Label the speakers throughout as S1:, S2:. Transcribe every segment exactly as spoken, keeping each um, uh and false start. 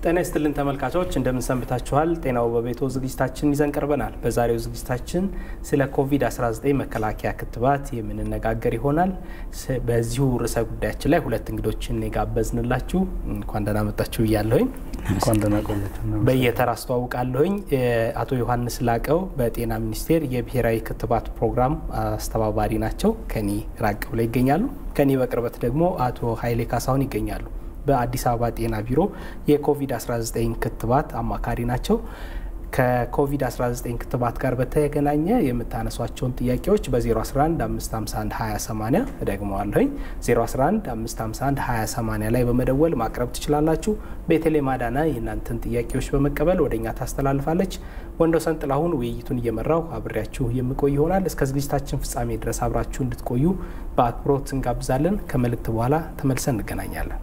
S1: ጤና ይስጥልን ተመልካቾች እንደምን ሰንብታችኋል? ጤናው በቤቶ ዝግጅታችን ይዘን ቀርበናል። በዛሬው ዝግጅታችን ስለ ኮቪድ አስራ ዘጠኝ መከላከያ ክትባት የምንነጋገር ይሆናል። በዚሁ ርዕሰ ጉዳያችን ላይ ሁለት እንግዶችን ጋበዝንላችሁ። እንኳን ደህና መጣችሁ ይያለሁኝ።
S2: እንኳን ደህና ቆያችሁ።
S1: በየተራ አስተዋውቃለሁኝ። አቶ ዮሐንስ ላቀው በጤና ሚኒስቴር የብሔራዊ ክትባት ፕሮግራም አስተባባሪ ናቸው። ከኔ ራቅ ብለው ይገኛሉ። ከኔ በቅርበት ደግሞ አቶ ኃይሌ ካሳሁን ይገኛሉ። በአዲስ አበባ ጤና ቢሮ የኮቪድ አስራ ዘጠኝ ክትባት አማካሪ ናቸው። ከኮቪድ አስራ ዘጠኝ ክትባት ጋር በተገናኘ የምታነሷቸውን ጥያቄዎች በ011 አምስት ሃምሳ አንድ ሃያ ሰማንያ ደግመዋለሁኝ ዜሮ1አንድ አምስት ሃምሳ አንድ ሃያ ሰማንያ ላይ በመደወል ማቅረብ ትችላላችሁ። በቴሌ ማዳና የእናንተን ጥያቄዎች በመቀበል ወደኛ ታስተላልፋለች። ወንዶሰን ጥላሁን ውይይቱን እየመራው አብሬያችሁ የምቆይ ይሆናል። እስከ ዝግጅታችን ፍጻሜ ድረስ አብራችሁ እንድትቆዩ በአክብሮት እንጋብዛለን። ከመልእክት በኋላ ተመልሰን እንገናኛለን።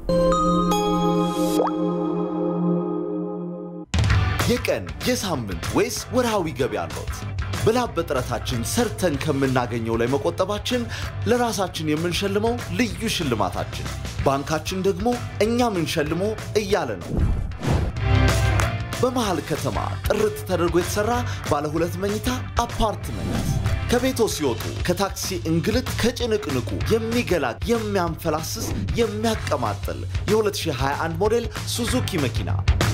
S3: የቀን የሳምንት ወይስ ወርሃዊ ገቢ አለዎት? በላብ በጥረታችን ሰርተን ከምናገኘው ላይ መቆጠባችን ለራሳችን የምንሸልመው ልዩ ሽልማታችን፣ ባንካችን ደግሞ እኛ ምንሸልመው እያለ ነው። በመሃል ከተማ ጥርት ተደርጎ የተሰራ ባለ ሁለት መኝታ አፓርትመንት ከቤቶ ሲወጡ ከታክሲ እንግልት ከጭንቅንቁ የሚገላግ የሚያንፈላስስ የሚያቀማጥል የ2021 ሞዴል ሱዙኪ መኪና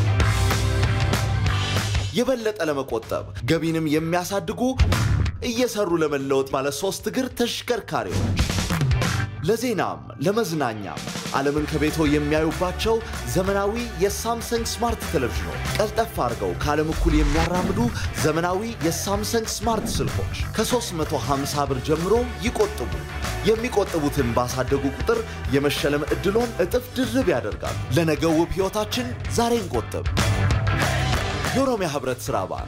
S3: የበለጠ ለመቆጠብ ገቢንም የሚያሳድጉ እየሰሩ ለመለወጥ ባለ ሶስት እግር ተሽከርካሪዎች ለዜናም ለመዝናኛም ዓለምን ከቤቶ የሚያዩባቸው ዘመናዊ የሳምሰንግ ስማርት ቴሌቪዥኖች ቀልጠፍ አድርገው ከዓለም እኩል የሚያራምዱ ዘመናዊ የሳምሰንግ ስማርት ስልኮች ከ350 ብር ጀምሮ ይቆጥቡ። የሚቆጥቡትን ባሳደጉ ቁጥር የመሸለም ዕድሎን እጥፍ ድርብ ያደርጋሉ። ለነገው ውብ ሕይወታችን ዛሬ እንቆጥብ። የኦሮሚያ ህብረት ስራ ባንክ።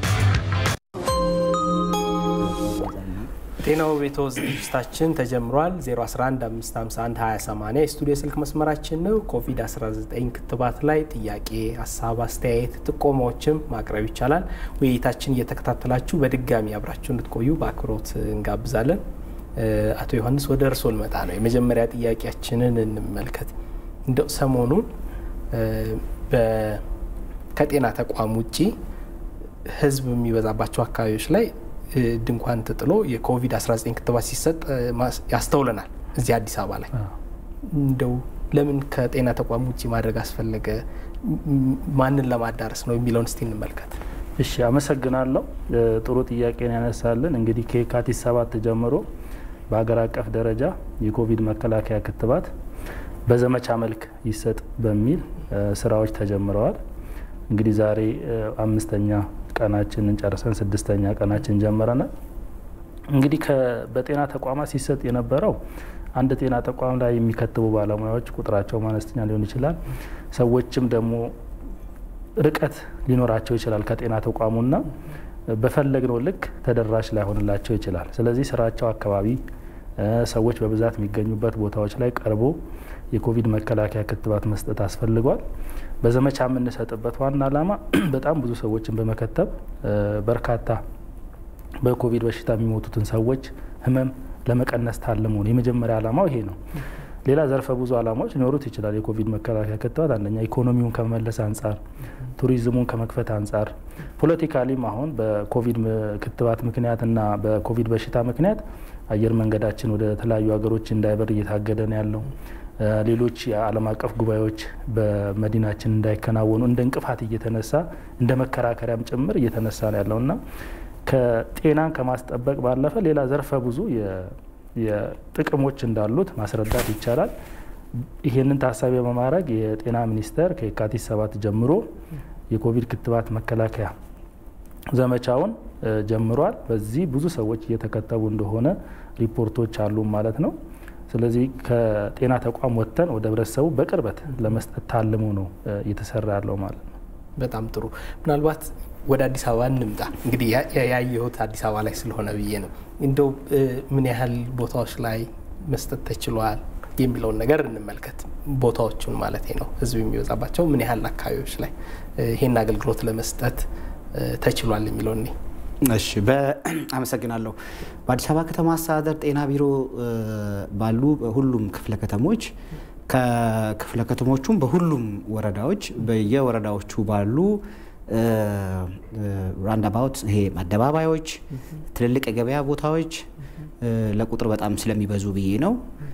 S1: ጤናው ቤቶ ዝግጅታችን ተጀምሯል። ዜሮ1አንድ አምስት ሃምሳ አንድ ሃያ ሰማንያ የስቱዲዮ ስልክ መስመራችን ነው። ኮቪድ አስራ ዘጠኝ ክትባት ላይ ጥያቄ፣ ሀሳብ፣ አስተያየት፣ ጥቆማዎችም ማቅረብ ይቻላል። ውይይታችን እየተከታተላችሁ በድጋሚ አብራችሁ እንድትቆዩ በአክብሮት እንጋብዛለን። አቶ ዮሐንስ ወደ እርስዎ ልመጣ ነው። የመጀመሪያ ጥያቄያችንን እንመልከት። እንደው ሰሞኑን በ ከጤና ተቋም ውጪ ህዝብ የሚበዛባቸው አካባቢዎች ላይ ድንኳን ተጥሎ የኮቪድ አስራ ዘጠኝ ክትባት ሲሰጥ ያስተውለናል። እዚህ አዲስ አበባ ላይ እንደው ለምን ከጤና ተቋም ውጪ ማድረግ አስፈለገ? ማንን ለማዳረስ ነው የሚለውን እስቲ እንመልከት።
S2: እሺ፣ አመሰግናለሁ። ጥሩ ጥያቄን ያነሳልን። እንግዲህ ከየካቲት ሰባት ጀምሮ በአገር አቀፍ ደረጃ የኮቪድ መከላከያ ክትባት በዘመቻ መልክ ይሰጥ በሚል ስራዎች ተጀምረዋል። እንግዲህ ዛሬ አምስተኛ ቀናችንን ጨርሰን ስድስተኛ ቀናችን ጀመረናል። እንግዲህ በጤና ተቋማት ሲሰጥ የነበረው አንድ ጤና ተቋም ላይ የሚከትቡ ባለሙያዎች ቁጥራቸው አነስተኛ ሊሆን ይችላል። ሰዎችም ደግሞ ርቀት ሊኖራቸው ይችላል ከጤና ተቋሙና በፈለግነው ልክ ተደራሽ ላይሆንላቸው ይችላል። ስለዚህ ስራቸው አካባቢ ሰዎች በብዛት የሚገኙበት ቦታዎች ላይ ቀርቦ የኮቪድ መከላከያ ክትባት መስጠት አስፈልጓል። በዘመቻ የምንሰጥበት ዋና ዓላማ በጣም ብዙ ሰዎችን በመከተብ በርካታ በኮቪድ በሽታ የሚሞቱትን ሰዎች ህመም ለመቀነስ ታልሞ ነው። የመጀመሪያ ዓላማው ይሄ ነው። ሌላ ዘርፈ ብዙ ዓላማዎች ሊኖሩት ይችላል። የኮቪድ መከላከያ ክትባት አንደኛ ኢኮኖሚውን ከመመለስ አንጻር፣ ቱሪዝሙን ከመክፈት አንጻር፣ ፖለቲካሊም አሁን በኮቪድ ክትባት ምክንያትና በኮቪድ በሽታ ምክንያት አየር መንገዳችን ወደ ተለያዩ ሀገሮች እንዳይበር እየታገደ ነው ያለው። ሌሎች የዓለም አቀፍ ጉባኤዎች በመዲናችን እንዳይከናወኑ እንደ እንቅፋት እየተነሳ እንደ መከራከሪያም ጭምር እየተነሳ ነው ያለውና ከጤናን ከማስጠበቅ ባለፈ ሌላ ዘርፈ ብዙ የጥቅሞች እንዳሉት ማስረዳት ይቻላል። ይሄንን ታሳቢ በማድረግ የጤና ሚኒስቴር ከየካቲት ሰባት ጀምሮ የኮቪድ ክትባት መከላከያ ዘመቻውን ጀምሯል። በዚህ ብዙ ሰዎች እየተከተቡ እንደሆነ ሪፖርቶች አሉ ማለት ነው። ስለዚህ ከጤና ተቋም ወጥተን ወደ ህብረተሰቡ በቅርበት ለመስጠት ታልሞ ነው እየተሰራ ያለው ማለት ነው።
S1: በጣም ጥሩ። ምናልባት ወደ አዲስ አበባ እንምጣ። እንግዲህ ያየሁት አዲስ አበባ ላይ ስለሆነ ብዬ ነው። እንደው ምን ያህል ቦታዎች ላይ መስጠት ተችሏል የሚለውን ነገር እንመልከት። ቦታዎቹን ማለት ነው፣ ህዝብ የሚበዛባቸው ምን ያህል አካባቢዎች ላይ ይሄን አገልግሎት ለመስጠት ተችሏል የሚለውን ነው።
S4: እሺ በአመሰግናለሁ። በአዲስ አበባ ከተማ አስተዳደር ጤና ቢሮ ባሉ ሁሉም ክፍለ ከተሞች ከክፍለ ከተሞቹም በሁሉም ወረዳዎች በየወረዳዎቹ ባሉ ራንዳባውት ይሄ አደባባዮች ትልልቅ የገበያ ቦታዎች ለቁጥር በጣም ስለሚበዙ ብዬ ነው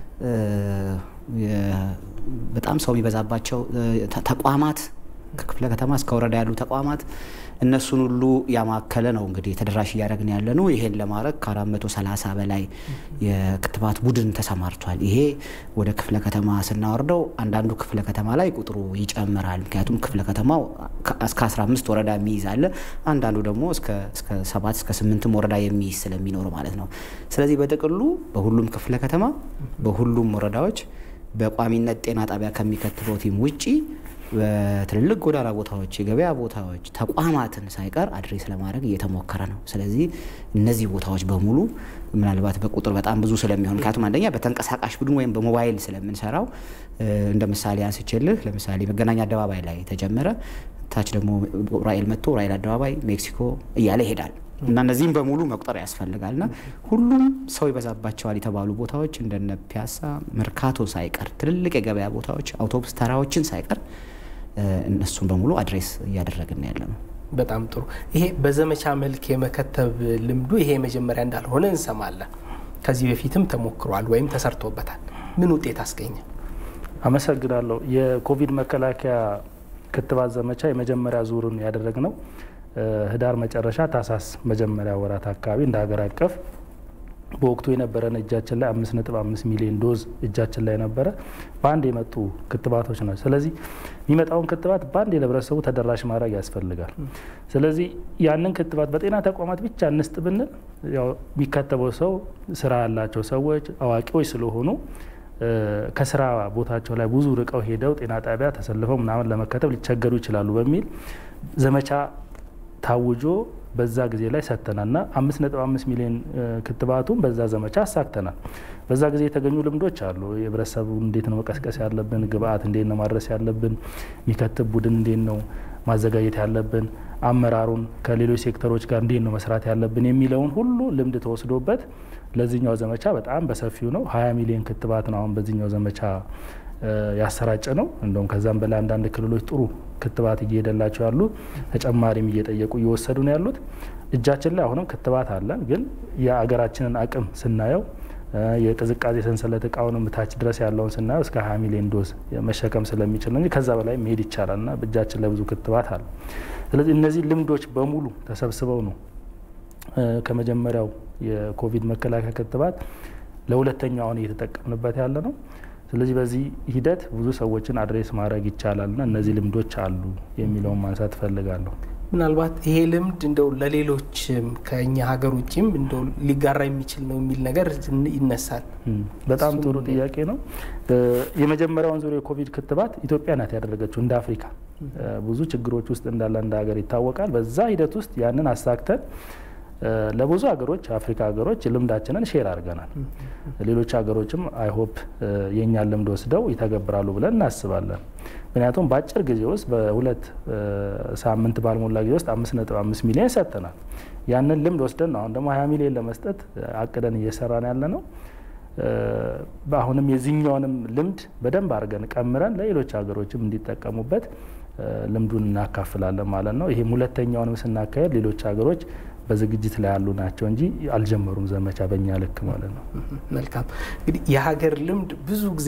S4: በጣም ሰው የሚበዛባቸው ተቋማት ከክፍለ ከተማ እስከ ወረዳ ያሉ ተቋማት እነሱን ሁሉ ያማከለ ነው እንግዲህ ተደራሽ ያደረግን ያለ ነው ይሄን ለማድረግ ከአራት መቶ ሰላሳ በላይ የክትባት ቡድን ተሰማርቷል ይሄ ወደ ክፍለ ከተማ ስናወርደው አንዳንዱ ክፍለ ከተማ ላይ ቁጥሩ ይጨምራል ምክንያቱም ክፍለ ከተማው እስከ አስራ አምስት ወረዳ የሚይዝ አለ አንዳንዱ ደግሞ እስከ እስከ ሰባት እስከ ስምንት ወረዳ የሚይዝ ስለሚኖር ማለት ነው ስለዚህ በጥቅሉ በሁሉም ክፍለ ከተማ በሁሉም ወረዳዎች በቋሚነት ጤና ጣቢያ ከሚከትበው ቲም ውጪ በትልልቅ ጎዳና ቦታዎች የገበያ ቦታዎች ተቋማትን ሳይቀር አድሬስ ለማድረግ እየተሞከረ ነው ስለዚህ እነዚህ ቦታዎች በሙሉ ምናልባት በቁጥር በጣም ብዙ ስለሚሆን ካቱም አንደኛ በተንቀሳቃሽ ቡድን ወይም በሞባይል ስለምንሰራው እንደ ምሳሌ አንስቼልህ ለምሳሌ መገናኛ አደባባይ ላይ ተጀመረ ታች ደግሞ ራይል መጥቶ ራይል አደባባይ ሜክሲኮ እያለ ይሄዳል እና እነዚህም በሙሉ መቁጠር ያስፈልጋልና ሁሉም ሰው ይበዛባቸዋል የተባሉ ቦታዎች እንደነ ፒያሳ መርካቶ ሳይቀር ትልልቅ የገበያ ቦታዎች አውቶቡስ ተራዎችን ሳይቀር እነሱን በሙሉ አድሬስ ያደረግን ያለነው
S1: በጣም ጥሩ ይሄ በዘመቻ መልክ የመከተብ ልምዱ ይሄ መጀመሪያ እንዳልሆነ እንሰማለን ከዚህ በፊትም ተሞክሯል ወይም ተሰርቶበታል ምን ውጤት አስገኘ
S2: አመሰግናለሁ የኮቪድ መከላከያ ክትባት ዘመቻ የመጀመሪያ ዙሩን ያደረግነው ህዳር መጨረሻ ታሳስ መጀመሪያ ወራት አካባቢ እንደ ሀገር አቀፍ በወቅቱ የነበረን እጃችን ላይ አምስት ነጥብ አምስት ሚሊዮን ዶዝ እጃችን ላይ ነበረ ባንድ የመጡ ክትባቶች ነው ስለዚህ የሚመጣውን ክትባት ባንድ ለህብረተሰቡ ተደራሽ ማድረግ ያስፈልጋል ስለዚህ ያንን ክትባት በጤና ተቋማት ብቻ እንስጥ ብንል ያው የሚከተበው ሰው ስራ ያላቸው ሰዎች አዋቂዎች ስለሆኑ ከስራ ቦታቸው ላይ ብዙ ርቀው ሄደው ጤና ጣቢያ ተሰልፈው ምናምን ለመከተብ ሊቸገሩ ይችላሉ በሚል ዘመቻ ታውጆ በዛ ጊዜ ላይ ሰተናልና አምስት ነጥብ አምስት ሚሊዮን ክትባቱን በዛ ዘመቻ አሳክተናል በዛ ጊዜ የተገኙ ልምዶች አሉ የህብረተሰቡ እንዴት ነው መቀስቀስ ያለብን ግብአት እንዴት ነው ማድረስ ያለብን የሚከትብ ቡድን እንዴት ነው ማዘጋጀት ያለብን አመራሩን ከሌሎች ሴክተሮች ጋር እንዴት ነው መስራት ያለብን የሚለውን ሁሉ ልምድ ተወስዶበት ለዚህኛው ዘመቻ በጣም በሰፊው ነው ሀያ ሚሊዮን ክትባት ነው አሁን በዚህኛው ዘመቻ ያሰራጨ ነው እንደውም ከዛም በላይ አንዳንድ ክልሎች ጥሩ ክትባት እየሄደላቸው ያሉ ተጨማሪም እየጠየቁ እየወሰዱ ነው ያሉት እጃችን ላይ አሁንም ክትባት አለን ግን የአገራችንን አቅም ስናየው የቅዝቃዜ ሰንሰለት እቃውን ታች ድረስ ያለውን ስናየው እስከ ሀያ ሚሊዮን ዶዝ መሸከም ስለሚችል ነው ከዛ በላይ መሄድ ይቻላልና በእጃችን ላይ ብዙ ክትባት አለ ስለዚህ እነዚህ ልምዶች በሙሉ ተሰብስበው ነው ከመጀመሪያው የኮቪድ መከላከያ ክትባት ለሁለተኛው አሁን እየተጠቀምንበት ያለ ነው ስለዚህ በዚህ ሂደት ብዙ ሰዎችን አድሬስ ማድረግ ይቻላልና እነዚህ ልምዶች አሉ የሚለውን ማንሳት ፈልጋለሁ
S1: ምናልባት ይሄ ልምድ እንደው ለሌሎች ከኛ ሀገር ውጪም እንደው ሊጋራ የሚችል ነው የሚል ነገር ይነሳል
S2: በጣም ጥሩ ጥያቄ ነው የመጀመሪያውን ዙር የኮቪድ ክትባት ኢትዮጵያ ናት ያደረገችው እንደ አፍሪካ ብዙ ችግሮች ውስጥ እንዳለ እንደ ሀገር ይታወቃል በዛ ሂደት ውስጥ ያንን አሳክተን ለብዙ ሀገሮች አፍሪካ ሀገሮች ልምዳችንን ሼር አድርገናል ሌሎች ሀገሮችም አይ ሆፕ የኛን ልምድ ወስደው ይተገብራሉ ብለን እናስባለን ምክንያቱም በአጭር ጊዜ ውስጥ በሁለት ሳምንት ባልሞላ ጊዜ ውስጥ አምስት ነጥብ አምስት ሚሊዮን ሰጥተናል ያንን ልምድ ወስደን ነው አሁን ደግሞ ሀያ ሚሊዮን ለመስጠት አቅደን እየሰራን ያለ ነው በአሁንም የዚህኛውንም ልምድ በደንብ አድርገን ቀምረን ለሌሎች ሀገሮችም እንዲጠቀሙበት ልምዱን እናካፍላለን ማለት ነው ይሄም ሁለተኛውንም ስናካሄድ ሌሎች ሀገሮች በዝግጅት ላይ ያሉ ናቸው እንጂ አልጀመሩም ዘመቻ በእኛ ልክ ማለት ነው
S1: መልካም እንግዲህ የሀገር ልምድ ብዙ ጊዜ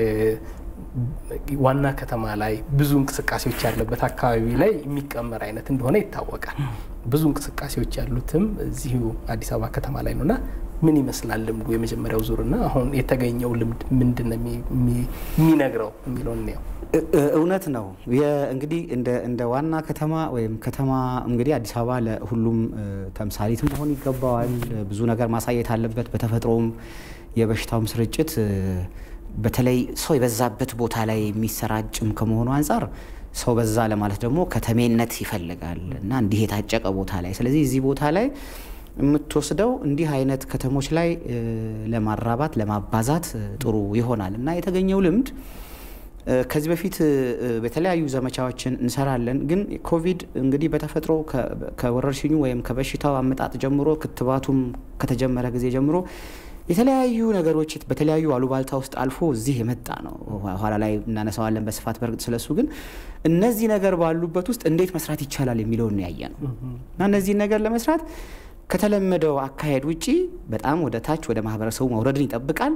S1: ዋና ከተማ ላይ ብዙ እንቅስቃሴዎች ያለበት አካባቢ ላይ የሚቀመር አይነት እንደሆነ ይታወቃል ብዙ እንቅስቃሴዎች ያሉትም እዚሁ አዲስ አበባ ከተማ ላይ ነውና ምን ይመስላል ልምዱ የመጀመሪያው ዙርና አሁን የተገኘው ልምድ ምንድነው የሚነግረው የሚለው ነው
S4: እውነት ነው እንግዲህ እንደ እንደ ዋና ከተማ ወይም ከተማ እንግዲህ አዲስ አበባ ለሁሉም ተምሳሌት መሆን ይገባዋል ብዙ ነገር ማሳየት አለበት በተፈጥሮም የበሽታውም ስርጭት በተለይ ሰው የበዛበት ቦታ ላይ የሚሰራጭም ከመሆኑ አንፃር ሰው በዛ ለማለት ደግሞ ከተሜነት ይፈልጋል እና እንዲህ የታጨቀ ቦታ ላይ ስለዚህ እዚህ ቦታ ላይ የምትወስደው እንዲህ አይነት ከተሞች ላይ ለማራባት ለማባዛት ጥሩ ይሆናል እና የተገኘው ልምድ ከዚህ በፊት በተለያዩ ዘመቻዎችን እንሰራለን ግን ኮቪድ እንግዲህ በተፈጥሮ ከወረርሽኙ ወይም ከበሽታው አመጣጥ ጀምሮ ክትባቱም ከተጀመረ ጊዜ ጀምሮ የተለያዩ ነገሮች በተለያዩ አሉባልታ ውስጥ አልፎ እዚህ የመጣ ነው። ኋላ ላይ እናነሳዋለን በስፋት በርግጥ ስለሱ ግን እነዚህ ነገር ባሉበት ውስጥ እንዴት መስራት ይቻላል የሚለው ነው ያየነው እና እነዚህ ነገር ለመስራት ከተለመደው አካሄድ ውጪ በጣም ወደ ታች ወደ ማህበረሰቡ መውረድን ይጠብቃል።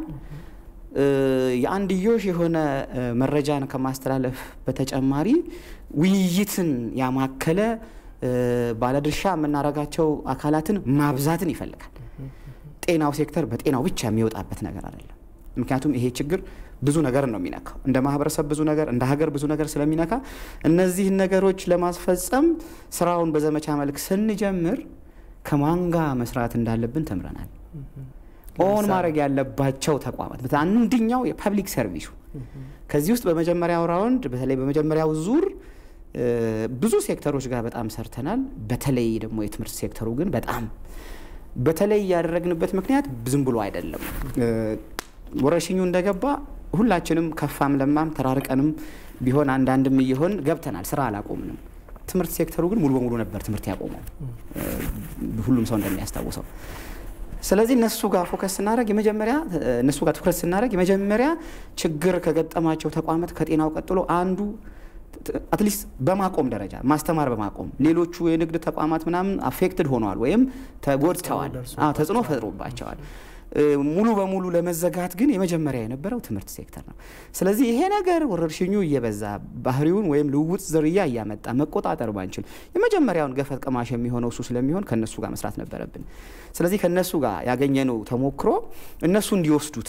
S4: የአንድዮሽ የሆነ መረጃን ከማስተላለፍ በተጨማሪ ውይይትን ያማከለ ባለድርሻ የምናረጋቸው አካላትን ማብዛትን ይፈልጋል። ጤናው ሴክተር በጤናው ብቻ የሚወጣበት ነገር አይደለም። ምክንያቱም ይሄ ችግር ብዙ ነገር ነው የሚነካው እንደ ማህበረሰብ ብዙ ነገር እንደ ሀገር ብዙ ነገር ስለሚነካ እነዚህ ነገሮች ለማስፈጸም ስራውን በዘመቻ መልክ ስንጀምር ከማንጋ መስራት እንዳለብን ተምረናል። ኦን ማድረግ ያለባቸው ተቋማት በአንደኛው የፐብሊክ ሰርቪሱ ከዚህ ውስጥ በመጀመሪያው ራውንድ በተለይ በመጀመሪያው ዙር ብዙ ሴክተሮች ጋር በጣም ሰርተናል። በተለይ ደግሞ የትምህርት ሴክተሩ ግን በጣም በተለይ ያደረግንበት ምክንያት ዝም ብሎ አይደለም። ወረሽኙ እንደገባ ሁላችንም ከፋም ለማም ተራርቀንም ቢሆን አንዳንድም ይሆን ገብተናል። ስራ አላቆምንም። ትምህርት ሴክተሩ ግን ሙሉ በሙሉ ነበር ትምህርት ያቆመው ሁሉም ሰው እንደሚያስታውሰው። ስለዚህ እነሱ ጋር ፎከስ ስናደርግ የመጀመሪያ እነሱ ጋር ትኩረት ስናደርግ የመጀመሪያ ችግር ከገጠማቸው ተቋማት ከጤናው ቀጥሎ አንዱ አትሊስት በማቆም ደረጃ ማስተማር በማቆም ሌሎቹ የንግድ ተቋማት ምናምን አፌክትድ ሆነዋል ወይም ተጎድተዋል አዎ ተጽዕኖ ፈጥሮባቸዋል። ሙሉ በሙሉ ለመዘጋት ግን የመጀመሪያ የነበረው ትምህርት ሴክተር ነው። ስለዚህ ይሄ ነገር ወረርሽኙ እየበዛ ባህሪውን ወይም ልውውጥ ዝርያ እያመጣ መቆጣጠር ባንችል የመጀመሪያውን ገፈት ቀማሽ የሚሆነው እሱ ስለሚሆን ከነሱ ጋር መስራት ነበረብን። ስለዚህ ከነሱ ጋር ያገኘነው ተሞክሮ እነሱ እንዲወስዱት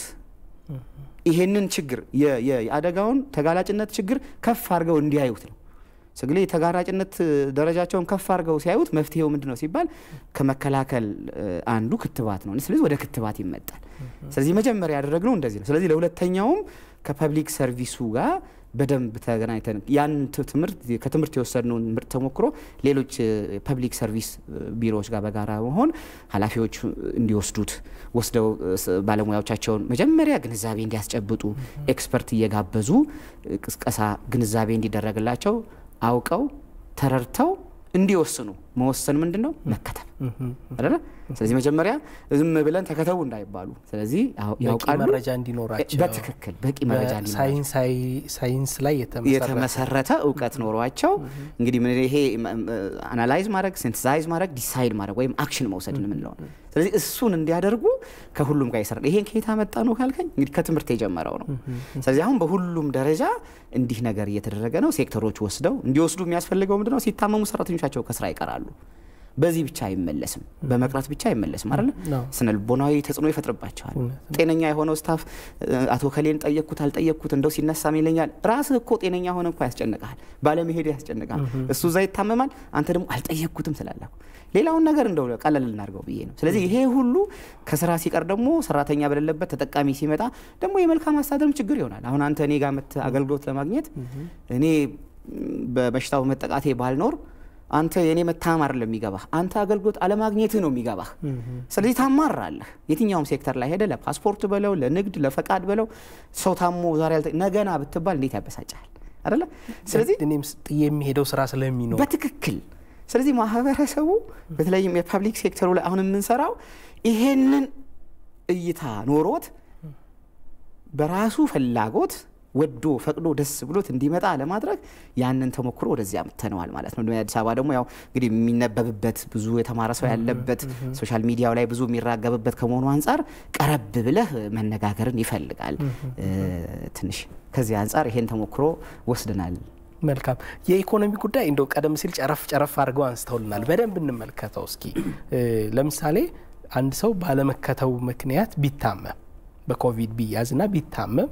S4: ይሄንን ችግር የአደጋውን ተጋላጭነት ችግር ከፍ አድርገው እንዲያዩት ነው። ስለዚህ የተጋራጭነት ደረጃቸውን ከፍ አድርገው ሲያዩት መፍትሄው ምንድነው ሲባል ከመከላከል አንዱ ክትባት ነው። ስለዚህ ወደ ክትባት ይመጣል። ስለዚህ መጀመሪያ ያደረግነው እንደዚህ ነው። ስለዚህ ለሁለተኛውም ከፐብሊክ ሰርቪሱ ጋር በደንብ ተገናኝተን ያን ትምህርት ከትምህርት የወሰድነው ምርጥ ተሞክሮ ሌሎች ፐብሊክ ሰርቪስ ቢሮዎች ጋር በጋራ መሆን ኃላፊዎች እንዲወስዱት ወስደው ባለሙያዎቻቸውን መጀመሪያ ግንዛቤ እንዲያስጨብጡ ኤክስፐርት እየጋበዙ ቅስቀሳ ግንዛቤ እንዲደረግላቸው አውቀው ተረርተው እንዲወስኑ መወሰን ምንድነው መከተብ አይደለ? ስለዚህ መጀመሪያ ዝም ብለን ተከተቡ እንዳይባሉ ስለዚህ ያውቃሉ
S1: መረጃ እንዲኖራቸው
S4: በትክክል በቂ መረጃ እንዲኖራቸው
S1: ሳይንሳዊ ሳይንስ ላይ
S4: የተመሰረተ ዕውቀት ኖሯቸው እንግዲህ ምን ይሄ አናላይዝ ማድረግ ሲንተሳይዝ ማድረግ ዲሳይድ ማድረግ ወይም አክሽን መውሰድ ምን ነው። ስለዚህ እሱን እንዲያደርጉ ከሁሉም ጋር ይሰራል። ይሄን ከየት አመጣ ነው ካልከኝ እንግዲህ ከትምህርት የጀመረው ነው። ስለዚህ አሁን በሁሉም ደረጃ እንዲህ ነገር እየተደረገ ነው። ሴክተሮች ወስደው እንዲወስዱ የሚያስፈልገው ምንድነው ሲታመሙ ሰራተኞቻቸው ከስራ ይቀራሉ። በዚህ ብቻ አይመለስም በመቅረት ብቻ አይመለስም አይደል? ስነልቦናዊ ተጽዕኖ ይፈጥርባቸዋል። ጤነኛ የሆነው ስታፍ አቶ ከሌን ጠየቅኩት አልጠየቅኩት እንደው ሲነሳም ይለኛል። ራስህ እኮ ጤነኛ ሆነ እንኳን ያስጨንቃል ባለመሄድ ያስጨንቃል። እሱ እዛ ይታመማል አንተ ደግሞ አልጠየቅኩትም ስላለህ ሌላውን ነገር እንደው ቀለል ልናርገው ብዬ ነው። ስለዚህ ይሄ ሁሉ ከስራ ሲቀር ደግሞ ሰራተኛ በሌለበት ተጠቃሚ ሲመጣ ደግሞ የመልካም አስተዳደርም ችግር ይሆናል። አሁን አንተ እኔ ጋር መት አገልግሎት ለማግኘት እኔ በበሽታው መጠቃቴ ባልኖር አንተ የኔ መታመም አይደለም የሚገባህ አንተ አገልግሎት አለማግኘት ነው የሚገባህ። ስለዚህ ታማራለህ። የትኛውም ሴክተር ላይ ሄደ ለፓስፖርት በለው ለንግድ ለፈቃድ በለው ሰው ታሞ ዛሬ ያልተ ነገና ብትባል እንዴት ያበሳጫል አይደለ? ስለዚህ
S1: እኔም የሚሄደው ስራ ስለሚኖር
S4: በትክክል ስለዚህ ማህበረሰቡ በተለይም የፐብሊክ ሴክተሩ ላይ አሁን የምንሰራው ይሄንን እይታ ኖሮት በራሱ ፍላጎት ወዶ ፈቅዶ ደስ ብሎት እንዲመጣ ለማድረግ ያንን ተሞክሮ ወደዚያ መተናል ማለት ነው። አዲስ አበባ ደግሞ ያው እንግዲህ የሚነበብበት ብዙ የተማረ ሰው ያለበት ሶሻል ሚዲያው ላይ ብዙ የሚራገብበት ከመሆኑ አንፃር ቀረብ ብለህ መነጋገርን ይፈልጋል። ትንሽ ከዚህ አንፃር ይሄን ተሞክሮ ወስደናል።
S1: መልካም የኢኮኖሚ ጉዳይ እንደው ቀደም ሲል ጨረፍ ጨረፍ አድርገው አንስተውልናል። በደንብ እንመልከተው እስኪ። ለምሳሌ አንድ ሰው ባለመከተው ምክንያት ቢታመም በኮቪድ ቢያዝና ቢታመም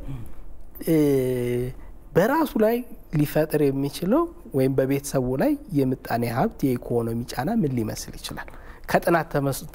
S1: በራሱ ላይ ሊፈጥር የሚችለው ወይም በቤተሰቡ ላይ የምጣኔ ሀብት የኢኮኖሚ ጫና ምን ሊመስል ይችላል? ከጥናት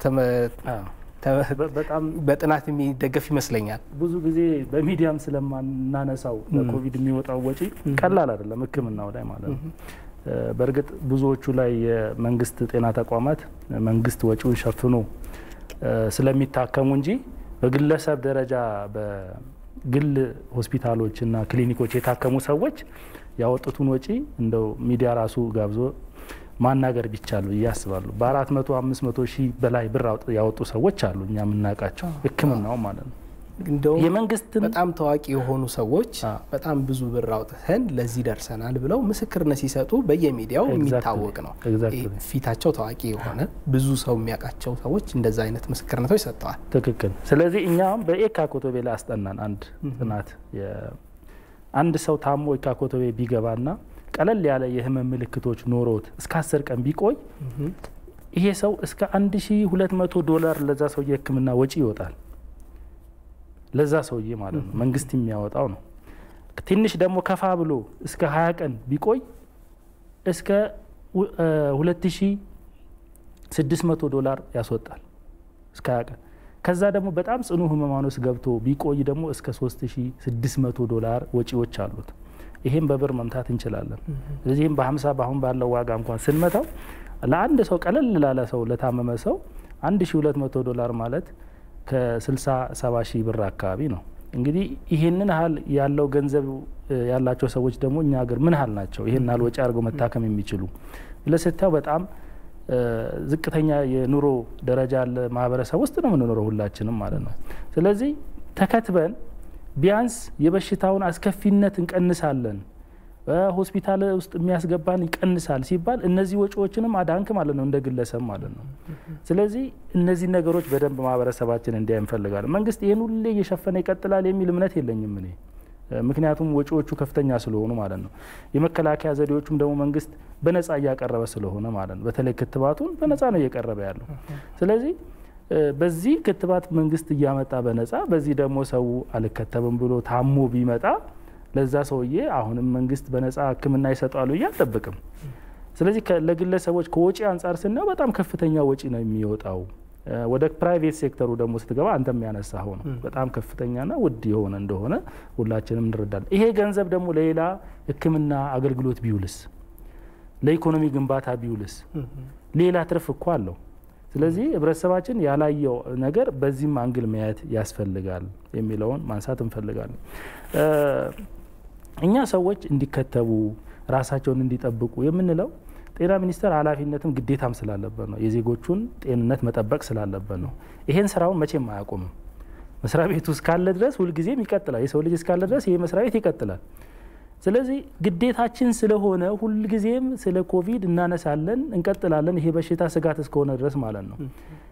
S1: በጣም በጥናት የሚደገፍ ይመስለኛል።
S2: ብዙ ጊዜ በሚዲያም ስለማናነሳው ለኮቪድ የሚወጣው ወጪ ቀላል አይደለም ሕክምናው ላይ ማለት ነው። በእርግጥ ብዙዎቹ ላይ የመንግስት ጤና ተቋማት መንግስት ወጪውን ሸፍኖ ስለሚታከሙ እንጂ በግለሰብ ደረጃ በግል ሆስፒታሎችና ክሊኒኮች የታከሙ ሰዎች ያወጡትን ወጪ እንደው ሚዲያ ራሱ ጋብዞ ማናገር ቢቻሉ ያስባሉ። በአራት መቶ አምስት መቶ ሺህ በላይ ብር ያወጡ ሰዎች አሉ እኛ የምናውቃቸው ሕክምናው ማለት ነው።
S1: እንደው የመንግስት በጣም ታዋቂ የሆኑ ሰዎች በጣም ብዙ ብር አውጥተን ለዚህ ደርሰናል ብለው ምስክርነት ሲሰጡ በየሚዲያው የሚታወቅ ነው። ፊታቸው ታዋቂ የሆነ ብዙ ሰው የሚያውቃቸው ሰዎች እንደዛ አይነት ምስክርነቶች ሰጥተዋል።
S2: ትክክል። ስለዚህ እኛም በኤካ ኮቶቤ ላይ አስጠናን አንድ ጥናት አንድ ሰው ታሞ ኤካ ኮቶቤ ቢገባና ቀለል ያለ የህመም ምልክቶች ኖሮት እስከ አስር ቀን ቢቆይ ይሄ ሰው እስከ አንድ ሺህ ሁለት መቶ ዶላር ለዛ ሰው የህክምና ወጪ ይወጣል። ለዛ ሰውዬ ማለት ነው መንግስት የሚያወጣው ነው። ትንሽ ደግሞ ከፋ ብሎ እስከ ሃያ ቀን ቢቆይ እስከ ሁለት ሺህ ስድስት መቶ ዶላር ያስወጣል እስከ ሃያ ቀን። ከዛ ደግሞ በጣም ጽኑ ህመማኖስ ገብቶ ቢቆይ ደግሞ እስከ ሶስት ሺህ ስድስት መቶ ዶላር ወጪዎች አሉት። ይሄን በብር መምታት እንችላለን። ስለዚህም በ50 ባሁን ባለው ዋጋ እንኳን ስንመታው ለአንድ ሰው ቀለል ላለ ሰው ለታመመ ሰው አንድ ሺህ ሁለት መቶ ዶላር ማለት ከስልሳ ሰባ ሺህ ብር አካባቢ ነው። እንግዲህ ይሄንን ሀል ያለው ገንዘብ ያላቸው ሰዎች ደግሞ እኛ ሀገር ምን ሀል ናቸው ይሄን ሀል ወጪ አድርገው መታከም የሚችሉ ለስታው በጣም ዝቅተኛ የኑሮ ደረጃ ያለ ማህበረሰብ ውስጥ ነው የምንኖረው ሁላችንም ማለት ነው። ስለዚህ ተከትበን ቢያንስ የበሽታውን አስከፊነት እንቀንሳለን ሆስፒታል ውስጥ የሚያስገባን ይቀንሳል ሲባል እነዚህ ወጪዎችንም አዳንክ ማለት ነው እንደግለሰብ ማለት ነው። ስለዚህ እነዚህ ነገሮች በደንብ ማህበረሰባችን እንዲያይ እንፈልጋለን። መንግስት ይሄን ሁሉ እየሸፈነ ይቀጥላል የሚል እምነት የለኝም እኔ ምክንያቱም ወጪዎቹ ከፍተኛ ስለሆኑ ማለት ነው። የመከላከያ ዘዴዎቹም ደግሞ መንግስት በነፃ እያቀረበ ስለሆነ ማለት ነው። በተለይ ክትባቱን በነፃ ነው እየቀረበ ያለው። ስለዚህ በዚህ ክትባት መንግስት እያመጣ በነፃ በዚህ ደግሞ ሰው አልከተብም ብሎ ታሞ ቢመጣ ለዛ ሰውዬ አሁንም መንግስት በነፃ ህክምና ይሰጣሉ ያልጠብቅም። ስለዚህ ለግለሰቦች ከወጪ አንፃር ስናየው በጣም ከፍተኛ ወጪ ነው የሚወጣው። ወደ ፕራይቬት ሴክተሩ ደግሞ ስትገባ አንተም ያነሳው ነው በጣም ከፍተኛና ውድ የሆነ እንደሆነ ሁላችንም እንረዳለን። ይሄ ገንዘብ ደግሞ ለሌላ ህክምና አገልግሎት ቢውልስ ለኢኮኖሚ ግንባታ ቢውልስ ሌላ ትርፍ እኮ አለው። ስለዚህ ህብረተሰባችን ያላየው ነገር በዚህም አንግል ማየት ያስፈልጋል የሚለውን ማንሳት እንፈልጋለን። እኛ ሰዎች እንዲከተቡ ራሳቸውን እንዲጠብቁ የምንለው ጤና ሚኒስቴር ኃላፊነትም ግዴታም ስላለበት ነው። የዜጎቹን ጤንነት መጠበቅ ስላለበት ነው። ይሄን ስራውን መቼም አያቆምም። መስሪያ ቤቱ እስካለ ድረስ ሁሉ ጊዜም ይቀጥላል። የሰው ልጅ እስካለ ድረስ ይሄ መስሪያ ቤት ይቀጥላል። ስለዚህ ግዴታችን ስለሆነ ሁሉ ጊዜም ስለ ኮቪድ እናነሳለን እንቀጥላለን። ይሄ በሽታ ስጋት እስከሆነ ድረስ ማለት ነው።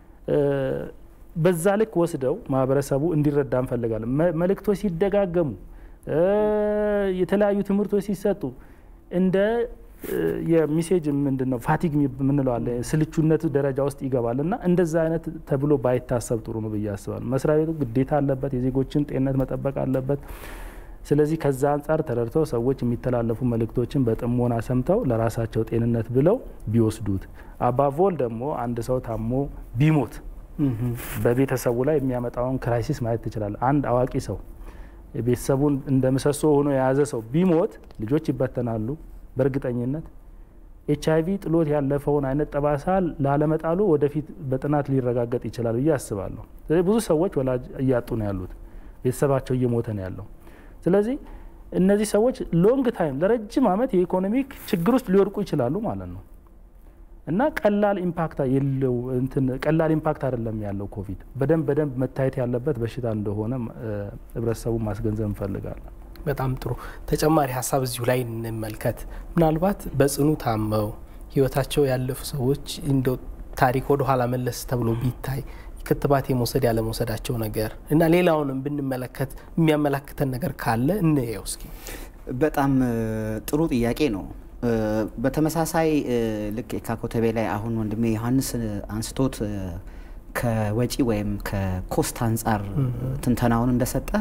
S2: በዛ ልክ ወስደው ማህበረሰቡ እንዲረዳ እንፈልጋለን። መልእክቶች ሲደጋገሙ የተለያዩ ትምህርቶች ሲሰጡ እንደ የሜሴጅ ምንድነው ፋቲግ ምንለው አለ ስልቹነት ደረጃ ውስጥ ይገባልና እንደዛ አይነት ተብሎ ባይታሰብ ጥሩ ነው ብያስባለሁ። መስሪያ ቤቱ ግዴታ አለበት የዜጎችን ጤንነት መጠበቅ አለበት። ስለዚህ ከዛ አንፃር ተረድተው ሰዎች የሚተላለፉ መልእክቶችን በጥሞና ሰምተው ለራሳቸው ጤንነት ብለው ቢወስዱት አባቮል ደግሞ አንድ ሰው ታሞ ቢሞት በቤተሰቡ ላይ የሚያመጣውን ክራይሲስ ማየት ይችላል። አንድ አዋቂ ሰው ቤተሰቡን እንደምሰሶ ሆኖ የያዘ ሰው ቢሞት ልጆች ይበተናሉ። በእርግጠኝነት ኤችአይቪ ጥሎት ያለፈውን አይነት ጠባሳ ላለመጣሉ ወደፊት በጥናት ሊረጋገጥ ይችላል ብዬ አስባለሁ። ስለዚህ ብዙ ሰዎች ወላጅ እያጡ ነው ያሉት ቤተሰባቸው እየሞተ ነው ያለው። ስለዚህ እነዚህ ሰዎች ሎንግ ታይም ለረጅም አመት የኢኮኖሚክ ችግር ውስጥ ሊወድቁ ይችላሉ ማለት ነው። እና ቀላል ኢምፓክት የለው እንትን ቀላል ኢምፓክት አይደለም ያለው ኮቪድ በደንብ በደንብ መታየት ያለበት በሽታ እንደሆነ ህብረተሰቡ ማስገንዘብ እንፈልጋለን።
S1: በጣም ጥሩ ተጨማሪ ሀሳብ እዚሁ ላይ እንመልከት። ምናልባት በጽኑ ታመው ህይወታቸው ያለፉ ሰዎች እንደው ታሪክ ወደ ኋላ መለስ ተብሎ ቢታይ ክትባት የመውሰድ ያለ መውሰዳቸው ነገር እና ሌላውንም ብንመለከት የሚያመላክተን ነገር ካለ እንየው እስኪ።
S4: በጣም ጥሩ ጥያቄ ነው። በተመሳሳይ ልክ ኤካ ኮተቤ ላይ አሁን ወንድሜ ዮሐንስ አንስቶት ከወጪ ወይም ከኮስት አንፃር ትንተናውን እንደሰጠ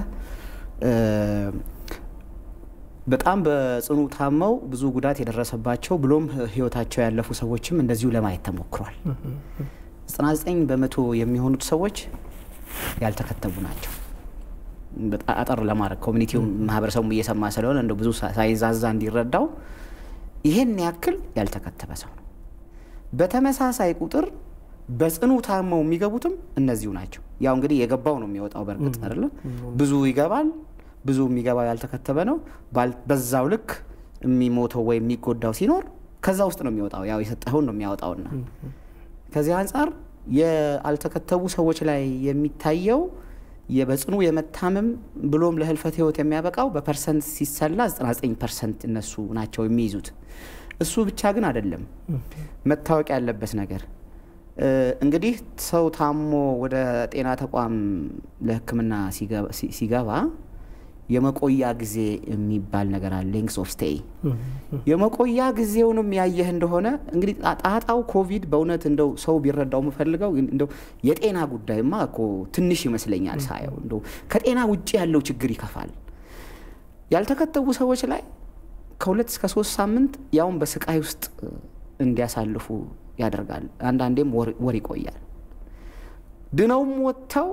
S4: በጣም በጽኑ ታመው ብዙ ጉዳት የደረሰባቸው ብሎም ህይወታቸው ያለፉ ሰዎችም እንደዚሁ ለማየት ተሞክሯል። ዘጠና ዘጠኝ በመቶ የሚሆኑት ሰዎች ያልተከተቡ ናቸው። በጣም አጠር ለማድረግ ኮሚኒቲው ማህበረሰቡ እየሰማ ስለሆነ እንደው ብዙ ሳይዛዛ እንዲረዳው ይሄን ያክል ያልተከተበ ሰው ነው። በተመሳሳይ ቁጥር በጽኑ ታመው የሚገቡትም እነዚሁ ናቸው። ያው እንግዲህ የገባው ነው የሚወጣው በርግጥ አይደለ? ብዙ ይገባል፣ ብዙ የሚገባው ያልተከተበ ነው። በዛው ልክ የሚሞተው ወይ የሚጎዳው ሲኖር ከዛ ውስጥ ነው የሚወጣው ያው የሰጠውን ነው የሚያወጣውና ከዚህ አንፃር የአልተከተቡ ሰዎች ላይ የሚታየው የበጽኑ የመታመም ብሎም ለህልፈት ህይወት የሚያበቃው በፐርሰንት ሲሰላ ዘጠና ዘጠኝ ፐርሰንት እነሱ ናቸው የሚይዙት እሱ ብቻ ግን አይደለም መታወቅ ያለበት ነገር እንግዲህ ሰው ታሞ ወደ ጤና ተቋም ለህክምና ሲገባ የመቆያ ጊዜ የሚባል ነገር አለ ሌንግስ ኦፍ ስቴይ የመቆያ ጊዜውንም ያየህ እንደሆነ እንግዲህ ጣጣው ኮቪድ በእውነት እንደው ሰው ቢረዳው መፈልገው እንደው የጤና ጉዳይማ እኮ ትንሽ ይመስለኛል ሳየው እንደው ከጤና ውጪ ያለው ችግር ይከፋል ያልተከተቡ ሰዎች ላይ ከሁለት እስከ ሶስት ሳምንት ያውን በስቃይ ውስጥ እንዲያሳልፉ ያደርጋል አንዳንዴም ወር ይቆያል ድነውም ወጥተው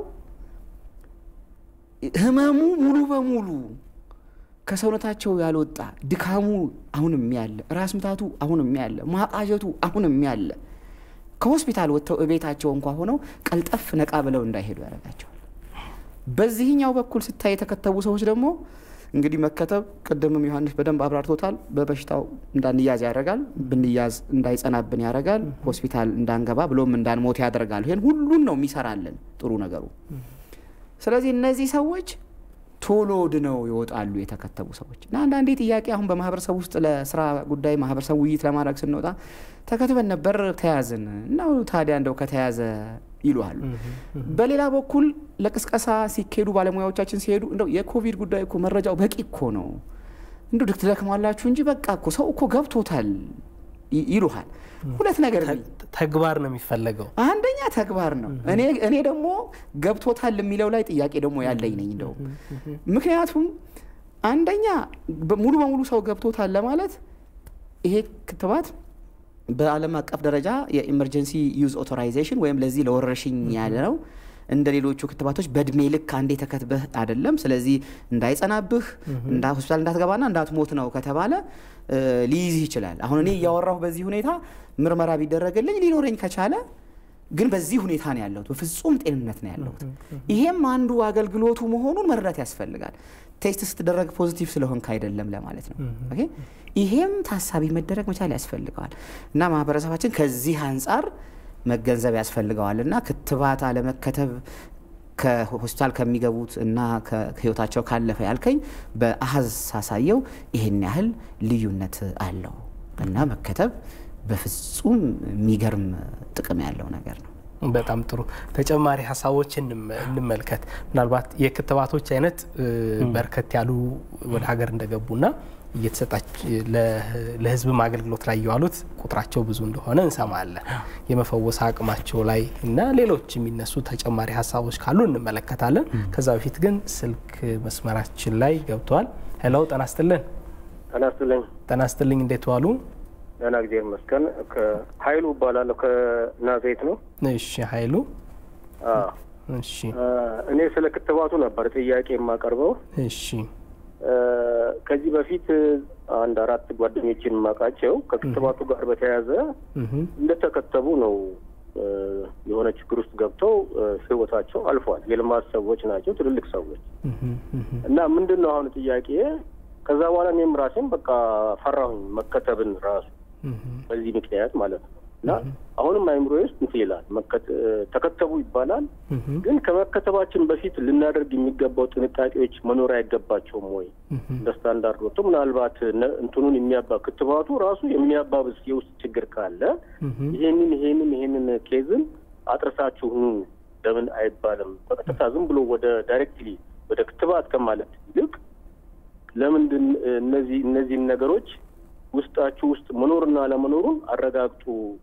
S4: ህመሙ ሙሉ በሙሉ ከሰውነታቸው ያልወጣ ድካሙ አሁንም ያለ ራስ ምታቱ አሁንም ያለ ማቃጀቱ አሁንም ያለ ከሆስፒታል ወጥተው እቤታቸው እንኳን ሆነው ቀልጠፍ ነቃ ብለው እንዳይሄዱ ያደርጋቸዋል በዚህኛው በኩል ስታይ የተከተቡ ሰዎች ደግሞ እንግዲህ መከተብ ቀደምም ዮሐንስ በደንብ አብራርቶታል በበሽታው እንዳንያዝ ያደርጋል ብንያዝ እንዳይጸናብን ያደርጋል ሆስፒታል እንዳንገባ ብሎም እንዳንሞት ያደርጋል ይሄን ሁሉን ነው የሚሰራልን ጥሩ ነገሩ ስለዚህ እነዚህ ሰዎች ቶሎ ድነው ይወጣሉ የተከተቡ ሰዎች እና አንዳንዴ ጥያቄ አሁን በማህበረሰብ ውስጥ ለስራ ጉዳይ ማህበረሰብ ውይይት ለማድረግ ስንወጣ ተከተበን ነበር ተያዘን ነው ታዲያ እንደው ከተያዘ ይሉሃል በሌላ በኩል ለቅስቀሳ ሲኬዱ ባለሙያዎቻችን ሲሄዱ እንደው የኮቪድ ጉዳይ እኮ መረጃው በቂ እኮ ነው እንደው ድክት ለከማላችሁ እንጂ በቃ እኮ ሰው እኮ ገብቶታል ይሉሃል ሁለት ነገር
S1: ተግባር ነው የሚፈልገው
S4: አንደኛ ተግባር ነው እኔ እኔ ደግሞ ገብቶታል የሚለው ላይ ጥያቄ ደግሞ ያለኝ ነኝ እንደው ምክንያቱም አንደኛ ሙሉ በሙሉ ሰው ገብቶታል ለማለት ይሄ ክትባት በዓለም አቀፍ ደረጃ የኢመርጀንሲ ዩዝ ኦቶራይዜሽን ወይም ለዚህ ለወረርሽኝ ያለው እንደ ሌሎቹ ክትባቶች በእድሜ ልክ አንዴ ተከትበህ አይደለም ስለዚህ እንዳይጸናብህ እንዳ ሆስፒታል እንዳትገባና እንዳትሞት ነው ከተባለ ሊይዝ ይችላል አሁን እኔ ያወራሁ በዚህ ሁኔታ ምርመራ ቢደረግልኝ ሊኖረኝ ከቻለ ግን በዚህ ሁኔታ ነው ያለሁት በፍጹም ጤንነት ነው ያለሁት ይሄም አንዱ አገልግሎቱ መሆኑን መረዳት ያስፈልጋል ቴስት ስትደረግ ፖዚቲቭ ስለሆንክ አይደለም ለማለት ነው ኦኬ ይሄም ታሳቢ መደረግ መቻል ያስፈልጋል እና ማህበረሰባችን ከዚህ አንፃር መገንዘብ ያስፈልጋልና ክትባት አለ መከተብ ከሆስፒታል ከሚገቡት እና ከህይወታቸው ካለፈ ያልከኝ በአሃዝ ሳሳየው ይሄን ያህል ልዩነት አለው እና መከተብ በፍጹም የሚገርም ጥቅም ያለው ነገር ነው
S1: በጣም ጥሩ ተጨማሪ ሐሳቦችን እንመልከት ምናልባት የክትባቶች አይነት በርከት ያሉ ወደ ሀገር እንደገቡና እየተሰጣች ለህዝብ ማገልግሎት ላይ ያሉት ቁጥራቸው ብዙ እንደሆነ እንሰማለን የመፈወስ አቅማቸው ላይ እና ሌሎች የሚነሱ ተጨማሪ ሐሳቦች ካሉ እንመለከታለን ከዛ በፊት ግን ስልክ መስመራችን ላይ ገብቷል ሄሎ ጤናስትልን
S5: ጤናስትልን
S1: ጤናስትልኝ እንዴት ዋሉ
S5: ደህና እግዚአብሔር ይመስገን ከኃይሉ ባላለው ከናዝሬት ነው
S1: እሺ ኃይሉ
S5: አዎ
S1: እሺ
S5: እኔ ስለ ክትባቱ ነበር ጥያቄ የማቀርበው
S1: እሺ
S5: ከዚህ በፊት አንድ አራት ጓደኞችን ማቃቸው ከክትባቱ ጋር በተያያዘ እንደተከተቡ ነው የሆነ ችግር ውስጥ ገብተው ህይወታቸው አልፏል የልማት ሰዎች ናቸው ትልልቅ ሰዎች እና ምንድነው አሁን ጥያቄ ከዛ በኋላ እኔም ራሴን በቃ ፈራሁኝ መከተብን ራሱ በዚህ ምክንያት ማለት ነው እና አሁንም አይምሮዬ ውስጥ እንትን ይላል ተከተቡ ይባላል ግን ከመከተባችን በፊት ልናደርግ የሚገባው ጥንቃቄዎች መኖር አይገባቸውም ወይ እንደ ስታንዳርድ ወጥቶ ምናልባት እንትኑን የሚያባ ክትባቱ ራሱ የሚያባብስ የውስጥ ችግር ካለ ይሄንን ይሄንን ይሄንን ኬዝን አጥርሳችሁ ለምን አይባልም በቀጥታ ዝም ብሎ ወደ ዳይሬክትሊ ወደ ክትባት ከማለት ይልቅ ለምንድን እነዚህ እነዚህ ነገሮች ውስጣችሁ ውስጥ መኖርና ለመኖሩን አረጋግጡ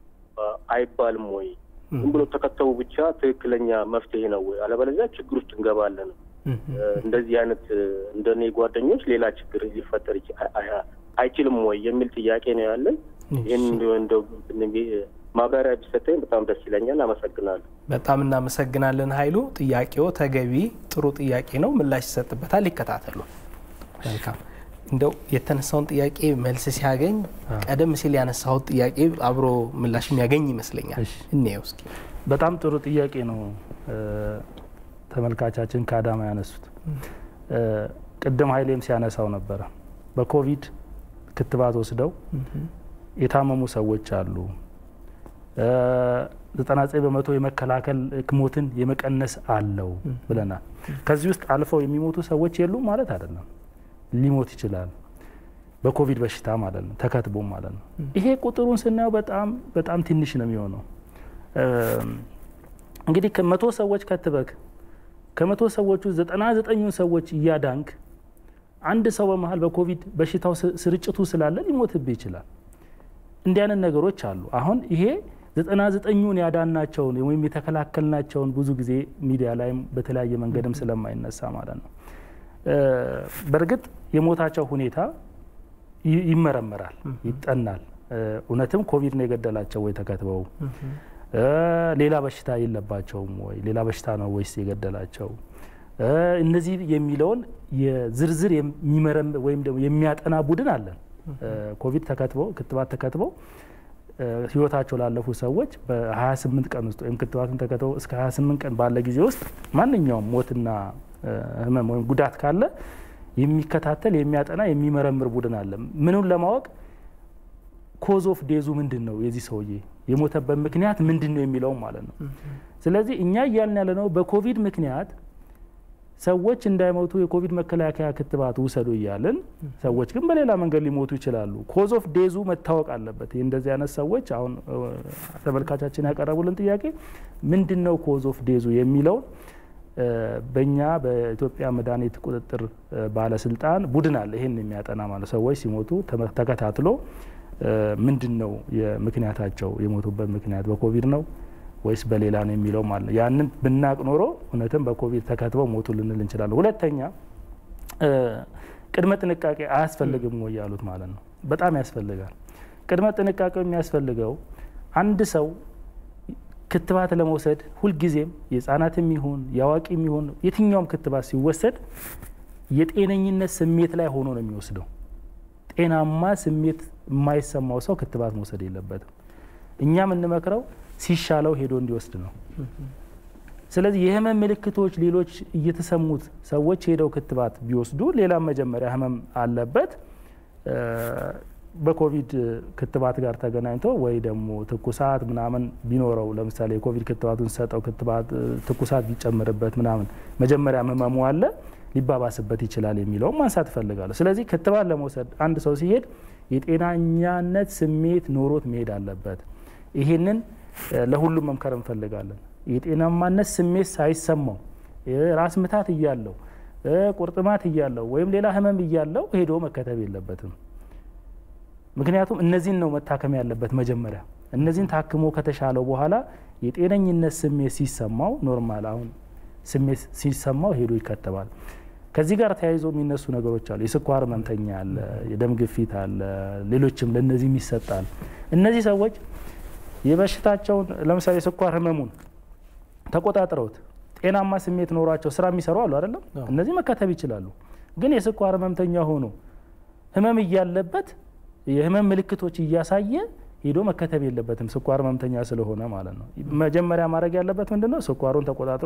S5: አይባልም ወይ ዝም ብሎ ተከተቡ ብቻ ትክክለኛ መፍትሄ ነው ወይ አለበለዚያ ችግር ውስጥ እንገባለን እንደዚህ አይነት እንደኔ ጓደኞች ሌላ ችግር ሊፈጠር አይችልም ወይ የሚል ጥያቄ ነው ያለኝ ይሄን እንደው ማብራሪያ ቢሰጠኝ በጣም ደስ ይለኛል አመሰግናለሁ
S1: በጣም እናመሰግናለን ኃይሉ ጥያቄው ተገቢ ጥሩ ጥያቄ ነው ምላሽ ይሰጥበታል ይከታተሉ መልካም እንደው የተነሳውን ጥያቄ መልስ ሲያገኝ ቀደም ሲል ያነሳው ጥያቄ አብሮ ምላሽ የሚያገኝ ይመስለኛል እንየው እስኪ
S2: በጣም ጥሩ ጥያቄ ነው ተመልካቻችን ካዳማ ያነሱት ቅድም ኃይሌም ሲያነሳው ነበር በኮቪድ ክትባት ወስደው የታመሙ ሰዎች አሉ። ዘጠና ዘጠኝ በመቶ የመከላከል ሞትን የመቀነስ አለው ብለናል። ከዚህ ውስጥ አልፈው የሚሞቱ ሰዎች የሉ ማለት አይደለም። ሊሞት ይችላል በኮቪድ በሽታ ማለት ነው፣ ተከትቦ ማለት ነው። ይሄ ቁጥሩን ስናየው በጣም በጣም ትንሽ ነው የሚሆነው። እንግዲህ ከመቶ ሰዎች ከትበክ ከመቶ ሰዎቹ ዘጠና ዘጠኙን ሰዎች እያዳንክ አንድ ሰው በመሃል በኮቪድ በሽታው ስርጭቱ ስላለ ሊሞትብህ ይችላል። እንዲያንን ነገሮች አሉ። አሁን ይሄ ዘጠና ዘጠኙን ያዳናቸውን ወይም የተከላከልናቸውን ብዙ ጊዜ ሚዲያ ላይም በተለያየ መንገድም ስለማይነሳ ማለት ነው። በእርግጥ የሞታቸው ሁኔታ ይመረመራል፣ ይጠናል። እውነትም ኮቪድ ነው የገደላቸው ወይ ተከትበው ሌላ በሽታ የለባቸውም ወይ ሌላ በሽታ ነው ወይስ የገደላቸው እነዚህ የሚለውን የዝርዝር የሚመረምር ወይም ደግሞ የሚያጠና ቡድን አለን። ኮቪድ ተከትበው ክትባት ተከትበው ህይወታቸው ላለፉ ሰዎች በ28 ቀን ውስጥ ወይም ክትባቱን ተከትበው እስከ ሀያ ስምንት ቀን ባለ ጊዜ ውስጥ ማንኛውም ሞትና ህመም ወይም ጉዳት ካለ የሚከታተል የሚያጠና የሚመረምር ቡድን አለ። ምኑን ለማወቅ ኮዝ ኦፍ ዴዙ ምንድነው የዚህ ሰውዬ የሞተበት ምክንያት ምንድነው የሚለው ማለት ነው። ስለዚህ እኛ እያልን ያለነው በኮቪድ ምክንያት ሰዎች እንዳይሞቱ የኮቪድ መከላከያ ክትባት ውሰዱ እያልን ሰዎች ግን በሌላ መንገድ ሊሞቱ ይችላሉ። ኮዝ ኦፍ ዴዙ መታወቅ አለበት። እንደዚህ አይነት ሰዎች አሁን ተመልካቻችን ያቀረቡልን ጥያቄ ምንድነው ኮዝ ኦፍ ዴዙ የሚለው በእኛ በኢትዮጵያ መድኃኒት ቁጥጥር ባለስልጣን ቡድን አለ ይሄን የሚያጠና ማለት ሰዎች ሲሞቱ ተከታትሎ ምንድነው የምክንያታቸው የሞቱበት ምክንያት በኮቪድ ነው ወይስ በሌላ ነው የሚለው ማለት ነው። ያንን ብናቅ ኖሮ እውነትም በኮቪድ ተከትበው ሞቱ ልንል እንችላለን። ሁለተኛ ቅድመ ጥንቃቄ አያስፈልግም ወይ ያሉት ማለት ነው። በጣም ያስፈልጋል። ቅድመ ጥንቃቄው የሚያስፈልገው አንድ ሰው ክትባት ለመውሰድ ሁልጊዜም የህፃናትም ይሁን ያዋቂም ይሁን የትኛውም ክትባት ሲወሰድ የጤነኝነት ስሜት ላይ ሆኖ ነው የሚወስደው። ጤናማ ስሜት የማይሰማው ሰው ክትባት መውሰድ የለበትም። እኛ የምንመክረው ሲሻለው ሄዶ እንዲወስድ ነው። ስለዚህ የህመም ምልክቶች ሌሎች እየተሰሙት ሰዎች ሄደው ክትባት ቢወስዱ ሌላ መጀመሪያ ህመም አለበት በኮቪድ ክትባት ጋር ተገናኝቶ ወይ ደግሞ ትኩሳት ምናምን ቢኖረው ለምሳሌ የኮቪድ ክትባቱን ሰጠው ክትባት ትኩሳት ቢጨምርበት ምናምን መጀመሪያ ህመሙ አለ ሊባባስበት ይችላል የሚለው ማንሳት ፈልጋለሁ። ስለዚህ ክትባት ለመውሰድ አንድ ሰው ሲሄድ የጤናኛነት ስሜት ኖሮት መሄድ አለበት። ይሄንን ለሁሉም መምከር እንፈልጋለን። የጤናማነት ስሜት ሳይሰማው ራስ ምታት እያለው ቁርጥማት እያለው ወይም ሌላ ህመም እያለው ሄዶ መከተብ የለበትም። ምክንያቱም እነዚህን ነው መታከም ያለበት መጀመሪያ። እነዚህን ታክሞ ከተሻለው በኋላ የጤነኝነት ስሜት ሲሰማው ኖርማል አሁን ስሜት ሲሰማው ሄዶ ይከተባል። ከዚህ ጋር ተያይዞ የሚነሱ ነገሮች አሉ። የስኳር ህመምተኛ አለ፣ የደም ግፊት አለ፣ ሌሎችም ለነዚህ ይሰጣል። እነዚህ ሰዎች የበሽታቸውን ለምሳሌ የስኳር ህመሙን ተቆጣጥረውት ጤናማ ስሜት ኖሯቸው ስራ የሚሰሩ አሉ አይደለም? እነዚህ መከተብ ይችላሉ። ግን የስኳር ህመምተኛ ሆኖ ህመም እያለበት የህመም ምልክቶች እያሳየ ሄዶ መከተብ የለበትም ስኳር ህመምተኛ ስለሆነ ማለት ነው። መጀመሪያ ማድረግ ያለበት ምንድነው? ስኳሩን ተቆጣጥሮ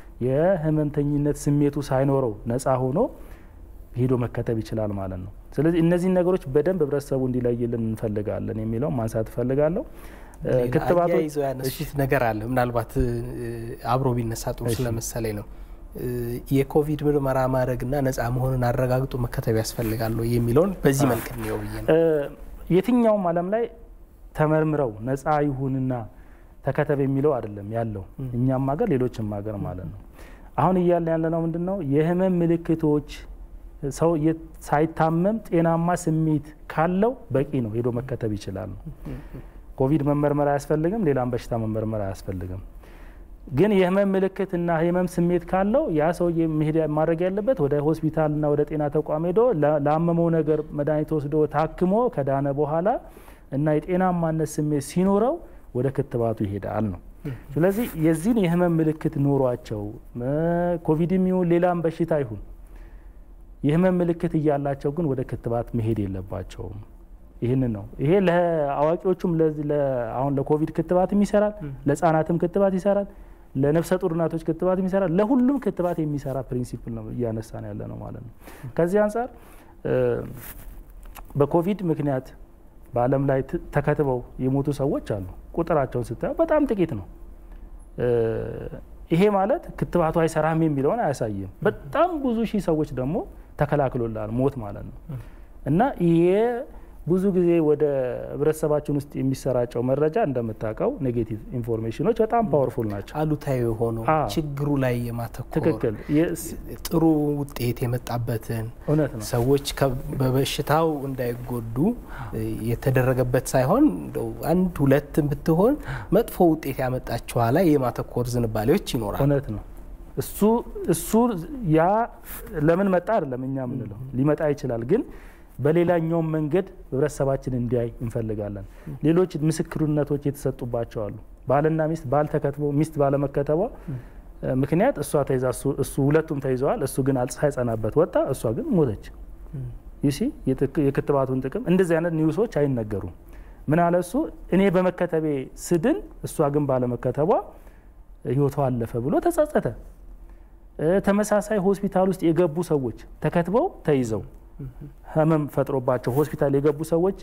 S2: የህመምተኝነት ስሜቱ ሳይኖረው ነፃ ሆኖ ሄዶ መከተብ ይችላል ማለት ነው። ስለዚህ እነዚህ ነገሮች በደንብ ህብረተሰቡ እንዲለይልን እንፈልጋለን የሚለው ማንሳት ፈልጋለሁ።
S1: ክትባቱ ይዞ ያነሱት ነገር አለ ምናልባት አብሮ ቢነሳ ጥሩ ስለመሰለኝ ነው። የኮቪድ ምርመራ ማድረግና ነፃ መሆኑን አረጋግጦ መከተብ ያስፈልጋል የሚለውን በዚህ መልክ ነው ይየን
S2: የትኛውም ዓለም ላይ ተመርምረው ነፃ ይሁንና ተከተብ የሚለው አይደለም ያለው እኛም ሀገር ሌሎችም ሀገር ማለት ነው። አሁን እያለ ያለነው ምንድነው የህመም ምልክቶች ሰው ሳይታመም ጤናማ ስሜት ካለው በቂ ነው ሄዶ መከተብ ይችላል። ኮቪድ መመርመር አያስፈልግም፣ ሌላም በሽታ መመርመር አያስፈልግም። ግን የህመም ምልክትና የህመም ስሜት ካለው ያ ሰው ማድረግ ያለበት ወደ ሆስፒታልና ወደ ጤና ተቋም ሄዶ ለአመመው ነገር መድኃኒት ወስዶ ታክሞ ከዳነ በኋላ እና የጤናማነት ስሜት ሲኖረው ወደ ክትባቱ ይሄዳል ነው። ስለዚህ የዚህን የህመም ምልክት ኖሯቸው ኮቪድም ይሁን ሌላም በሽታ ይሁን የህመም ምልክት እያላቸው ግን ወደ ክትባት መሄድ የለባቸውም። ይሄን ነው ይሄ ለአዋቂዎቹም አሁን ለኮቪድ ክትባትም ይሰራል፣ ለህፃናትም ክትባት ይሰራል፣ ለነፍሰ ጡር እናቶች ክትባት ይሰራል፣ ለሁሉም ክትባት የሚሰራ ፕሪንሲፕል ነው እያነሳን ያለ ነው ማለት ነው። ከዚህ አንፃር በኮቪድ ምክንያት በዓለም ላይ ተከትበው የሞቱ ሰዎች አሉ። ቁጥራቸውን ስታየው በጣም ጥቂት ነው። ይሄ ማለት ክትባቱ አይሰራም የሚለውን አያሳይም። በጣም ብዙ ሺህ ሰዎች ደግሞ ተከላክሎላል ሞት ማለት ነው። እና ይሄ ብዙ ጊዜ ወደ ህብረተሰባችን ውስጥ የሚሰራጨው መረጃ እንደምታውቀው ኔጌቲቭ ኢንፎርሜሽኖች በጣም ፓወርፉል ናቸው።
S1: አሉታዊ ሆኖ ችግሩ ላይ የማተኮር
S2: ትክክል
S1: ጥሩ ውጤት የመጣበትን
S2: እውነት
S1: ሰዎች በበሽታው እንዳይጎዱ የተደረገበት ሳይሆን አንድ ሁለት ብትሆን መጥፎ ውጤት ያመጣቸው ላይ የማተኮር ዝንባሌዎች ይኖራል።
S2: እውነት ነው። እሱ እሱ ያ ለምን መጣ አይደለም እኛ ምንለው ሊመጣ ይችላል ግን በሌላኛው መንገድ ህብረተሰባችን እንዲያይ እንፈልጋለን። ሌሎች ምስክርነቶች የተሰጡባቸው አሉ። ባልና ሚስት ባል ተከትቦ ሚስት ባለመከተቧ ምክንያት እሷ ተይዛ እሱ ሁለቱም ተይዘዋል። እሱ ግን ሳይጸናበት ወጣ፣ እሷ ግን ሞተች። ይሲ የክትባቱን ጥቅም እንደዚህ አይነት ኒውሶች አይነገሩም። ምን አለ እሱ እኔ በመከተቤ ስድን እሷ ግን ባለመከተቧ ህይወቷ አለፈ ብሎ ተጸጸተ። ተመሳሳይ ሆስፒታል ውስጥ የገቡ ሰዎች ተከትበው ተይዘው ህመም ፈጥሮባቸው ሆስፒታል የገቡ ሰዎች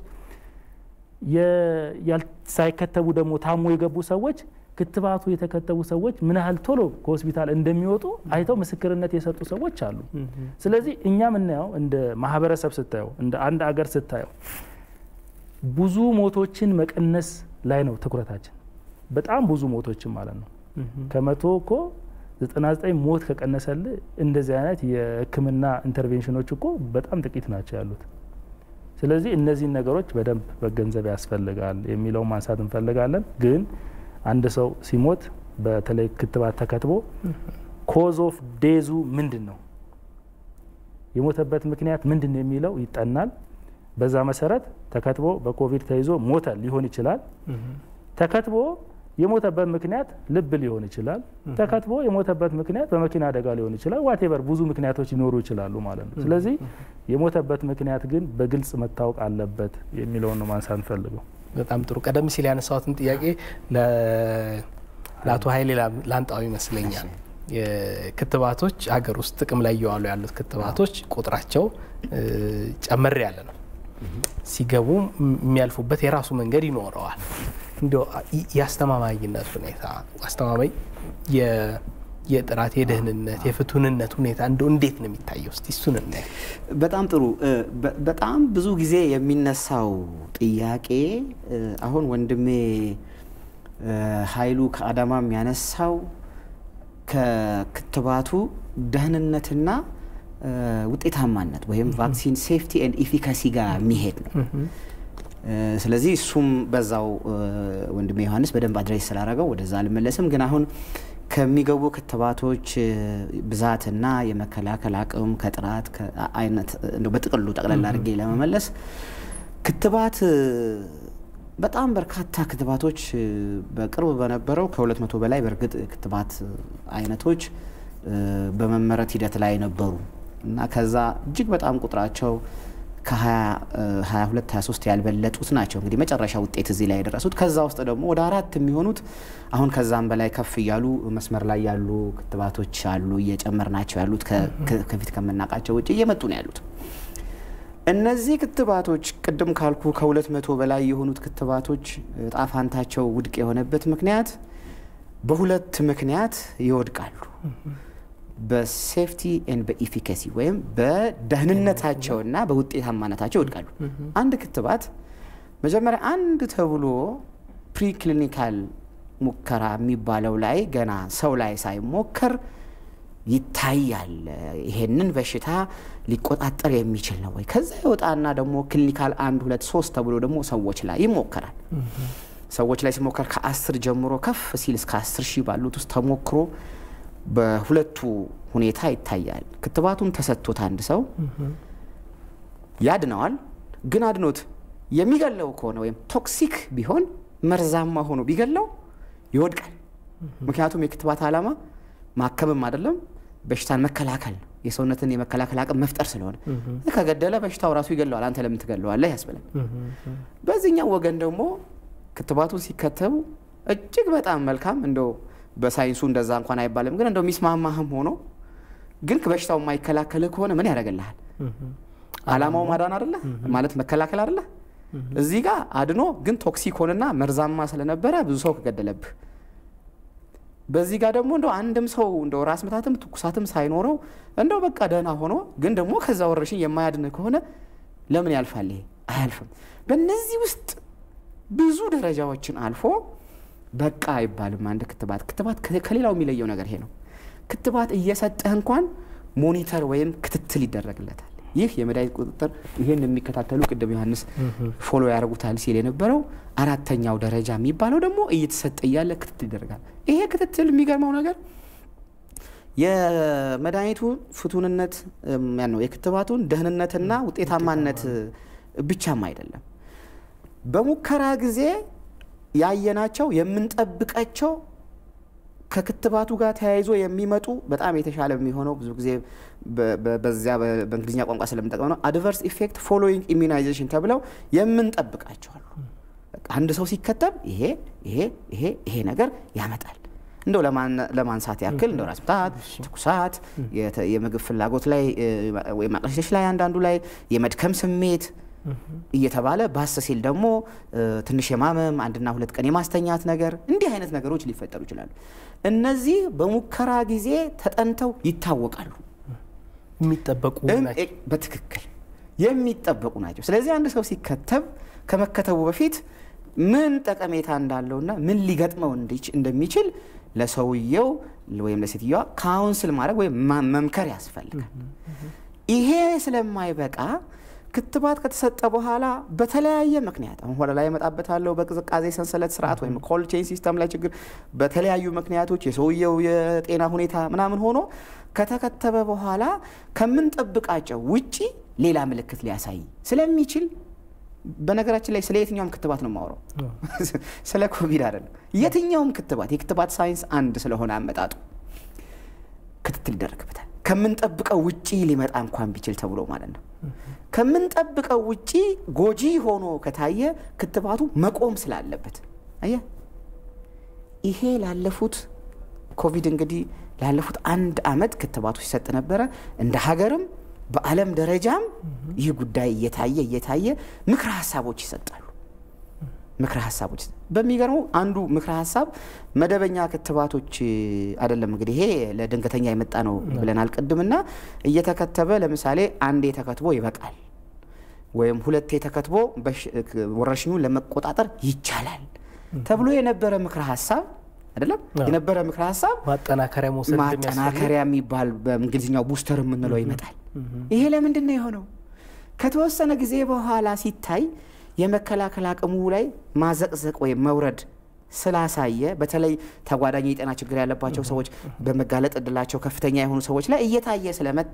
S2: ያልሳይከተቡ ደግሞ ታሞ የገቡ ሰዎች ክትባቱ የተከተቡ ሰዎች ምን ያህል ቶሎ ከሆስፒታል እንደሚወጡ አይተው ምስክርነት የሰጡ ሰዎች አሉ። ስለዚህ እኛ ምንያው እንደ ማህበረሰብ ስታየው እንደ አንድ አገር ስታየው ብዙ ሞቶችን መቀነስ ላይ ነው ትኩረታችን። በጣም ብዙ ሞቶችን ማለት ነው። ከመቶ እኮ ዘጠና ዘጠኝ ሞት ከቀነሰል እንደዚህ አይነት የህክምና ኢንተርቬንሽኖች እኮ በጣም ጥቂት ናቸው ያሉት። ስለዚህ እነዚህ ነገሮች በደንብ በገንዘብ ያስፈልጋል የሚለው ማንሳት እንፈልጋለን። ግን አንድ ሰው ሲሞት በተለይ ክትባት ተከትቦ ኮዝ ኦፍ ዴዙ ምንድነው የሞተበት ምክንያት ምንድነው የሚለው ይጠናል። በዛ መሰረት ተከትቦ በኮቪድ ተይዞ ሞተ ሊሆን ይችላል። ተከትቦ የሞተበት ምክንያት ልብ ሊሆን ይችላል። ተከትቦ የሞተበት ምክንያት በመኪና አደጋ ሊሆን ይችላል። ዋቴቨር ብዙ ምክንያቶች ሊኖሩ ይችላሉ ማለት ነው። ስለዚህ የሞተበት ምክንያት ግን በግልጽ መታወቅ አለበት የሚለው ነው ማንሳት እንፈልገው።
S1: በጣም ጥሩ። ቀደም ሲል ያነሳሁትን ጥያቄ ለአቶ ኃይሌ ላንጣው ይመስለኛል። የክትባቶች ሀገር ውስጥ ጥቅም ላይ እየዋሉ ያሉት ክትባቶች ቁጥራቸው ጨመር ያለ ነው። ሲገቡ የሚያልፉበት የራሱ መንገድ ይኖረዋል። እንደው ያስተማማኝነት ሁኔታ አስተማማኝ የጥራት የደህንነት የፍቱንነት ሁኔታ እንደው እንዴት ነው የሚታየው? እስቲ እሱን እናይ።
S4: በጣም ጥሩ። በጣም ብዙ ጊዜ የሚነሳው ጥያቄ አሁን ወንድሜ ኃይሉ ከአዳማ የሚያነሳው ከክትባቱ ደህንነትና ውጤታማነት ወይም ቫክሲን ሴፍቲ ኤንድ ኢፊካሲ ጋር የሚሄድ ነው። ስለዚህ እሱም በዛው ወንድሜ ዮሐንስ በደንብ አድሬስ ስላደረገው ወደዛ አልመለስም። ግን አሁን ከሚገቡ ክትባቶች ብዛትና የመከላከል አቅም ከጥራት አይነት እንደው በጥቅሉ ጠቅላላ አድርጌ ለመመለስ ክትባት በጣም በርካታ ክትባቶች በቅርብ በነበረው ከሁለት መቶ በላይ በርግጥ ክትባት አይነቶች በመመረት ሂደት ላይ ነበሩ እና ከዛ እጅግ በጣም ቁጥራቸው ከ22 23 ያልበለጡት ናቸው እንግዲህ መጨረሻ ውጤት እዚህ ላይ ያደረሱት። ከዛ ውስጥ ደግሞ ወደ አራት የሚሆኑት አሁን ከዛም በላይ ከፍ ይያሉ መስመር ላይ ያሉ ክትባቶች አሉ እየጨመርናቸው ያሉት ከፊት ከመናቃቸው ውጪ እየመጡ ነው ያሉት። እነዚህ ክትባቶች ቅድም ካልኩ ከሁለት መቶ በላይ የሆኑት ክትባቶች ጣፋንታቸው ውድቅ የሆነበት ምክንያት በሁለት ምክንያት ይወድቃሉ። በሴፍቲ ኤንድ በኢፊካሲ ወይም በደህንነታቸውና በውጤታማነታቸው ይወድቃሉ። አንድ ክትባት መጀመሪያ አንድ ተብሎ ፕሪክሊኒካል ሙከራ የሚባለው ላይ ገና ሰው ላይ ሳይሞከር ይታያል። ይሄንን በሽታ ሊቆጣጠር የሚችል ነው ወይ? ከዛ ይወጣና ደግሞ ክሊኒካል አንድ ሁለት ሶስት ተብሎ ደግሞ ሰዎች ላይ ይሞከራል። ሰዎች ላይ ሲሞከር ከአስር ጀምሮ ከፍ ሲል እስከ አስር ሺህ ባሉት ውስጥ ተሞክሮ በሁለቱ ሁኔታ ይታያል። ክትባቱን ተሰጥቶት አንድ ሰው ያድነዋል። ግን አድኖት የሚገለው ከሆነ ወይም ቶክሲክ ቢሆን መርዛማ ሆኖ ቢገለው ይወድቃል። ምክንያቱም የክትባት ዓላማ ማከምም አይደለም በሽታን መከላከል ነው። የሰውነትን የመከላከል አቅም መፍጠር ስለሆነ ከገደለ በሽታው ራሱ ይገለዋል። አንተ ለምን ትገለዋለህ ያስብላል። በዚህኛው ወገን ደግሞ ክትባቱን ሲከተቡ እጅግ በጣም መልካም እንደው በሳይንሱ እንደዛ እንኳን አይባልም ግን እንደው ሚስማማህም ሆኖ ግን በሽታው የማይከላከል ከሆነ ምን ያደርግልሃል? ዓላማው ማዳን አይደለ ማለት መከላከል አይደለ? እዚህ ጋር አድኖ ግን ቶክሲክ ሆነና መርዛማ ስለነበረ ብዙ ሰው ከገደለብህ በዚህ ጋር ደግሞ እንደው አንድም ሰው እንደው ራስ ምታትም ትኩሳትም ሳይኖረው እንደው በቃ ደህና ሆኖ ግን ደግሞ ከዛ ወረርሽኝ የማያድን ከሆነ ለምን ያልፋል ይሄ አያልፍም በእነዚህ ውስጥ ብዙ ደረጃዎችን አልፎ በቃ አይባልም አንድ ክትባት ክትባት ከሌላው የሚለየው ነገር ይሄ ነው ክትባት እየሰጠህ እንኳን ሞኒተር ወይም ክትትል ይደረግለታል ይህ የመድኃኒት ቁጥጥር ይሄን የሚከታተሉ ቅድም ዮሐንስ ፎሎ ያደርጉታል ሲል የነበረው አራተኛው ደረጃ የሚባለው ደግሞ እየተሰጠ ያለ ክትትል ይደረጋል ይሄ ክትትል የሚገርመው ነገር የመድኃኒቱ ፍቱንነት ያን ነው የክትባቱን ደህንነትና ውጤታማነት ብቻም አይደለም በሙከራ ጊዜ ያየናቸው የምንጠብቃቸው ከክትባቱ ጋር ተያይዞ የሚመጡ በጣም የተሻለ የሚሆነው ብዙ ጊዜ በዚያ በእንግሊዝኛ ቋንቋ ስለምንጠቀመው ነው አድቨርስ ኢፌክት ፎሎዊንግ ኢሚዩናይዜሽን ተብለው የምንጠብቃቸው አሉ አንድ ሰው ሲከተብ ይሄ ይሄ ይሄ ይሄ ነገር ያመጣል እንደው ለማን ለማንሳት ያክል እንደው ራስ ምታት ትኩሳት የምግብ ፍላጎት ላይ ወይ ማቅለሽለሽ ላይ አንዳንዱ ላይ የመድከም ስሜት እየተባለ ባስ ሲል ደግሞ ትንሽ የማመም አንድና ሁለት ቀን የማስተኛት ነገር እንዲህ አይነት ነገሮች ሊፈጠሩ ይችላሉ እነዚህ በሙከራ ጊዜ ተጠንተው ይታወቃሉ
S1: የሚጠበቁ ናቸው
S4: በትክክል የሚጠበቁ ናቸው ስለዚህ አንድ ሰው ሲከተብ ከመከተቡ በፊት ምን ጠቀሜታ እንዳለውና ምን ሊገጥመው እንደሚችል ለሰውየው ወይም ለሴትየዋ ካውንስል ማድረግ ወይ መምከር ያስፈልጋል ይሄ ስለማይበቃ ክትባት ከተሰጠ በኋላ በተለያየ ምክንያት አሁን ኋላ ላይ መጣበታለው በቅዝቃዜ ሰንሰለት ስርዓት ወይም ኮልድ ቼን ሲስተም ላይ ችግር በተለያዩ ምክንያቶች የሰውየው የጤና ሁኔታ ምናምን ሆኖ ከተከተበ በኋላ ከመንጠብቃቸው ውጪ ሌላ ምልክት ሊያሳይ ስለሚችል በነገራችን ላይ ስለ የትኛውም ክትባት ነው ማውራው ስለ ኮቪድ አይደለም የትኛውም ክትባት የክትባት ሳይንስ አንድ ስለሆነ አመጣጡ ክትትል ይደረግበታል ከመንጠብቀው ውጪ ሊመጣ እንኳን ቢችል ተብሎ ማለት ነው ከመንጠብቀው ውጪ ጎጂ ሆኖ ከታየ ክትባቱ መቆም ስላለበት አያ ይሄ ላለፉት ኮቪድ እንግዲህ ላለፉት አንድ አመት ክትባቱ ሲሰጥ ነበር እንደ ሀገርም በአለም ደረጃም ይህ ጉዳይ እየታየ እየታየ ምክረ ሐሳቦች ይሰጣሉ ምክረ ሐሳቦች በሚገርመው አንዱ ምክረ ሐሳብ መደበኛ ክትባቶች አይደለም እንግዲህ ይሄ ለድንገተኛ የመጣ ነው ብለናል ቀድምና እየተከተበ ለምሳሌ አንዴ ተከትቦ ይበቃል ወይም ሁለቴ ተከትቦ ወረርሽኙ ለመቆጣጠር ይቻላል ተብሎ የነበረ ምክረ ሐሳብ አይደለም የነበረ ምክረ ሐሳብ
S1: ማጠናከሪያ መውሰድ
S4: ማጠናከሪያ የሚባል በእንግሊዝኛው ቡስተር የምንለው ይመጣል ይሄ ለምንድን ነው የሆነው ከተወሰነ ጊዜ በኋላ ሲታይ የመከላከል አቅሙ ላይ ማዘቅዘቅ ወይ መውረድ ስላሳየ በተለይ ተጓዳኝ የጤና ችግር ያለባቸው ሰዎች በመጋለጥ እድላቸው ከፍተኛ የሆኑ ሰዎች ላይ እየታየ ስለመጣ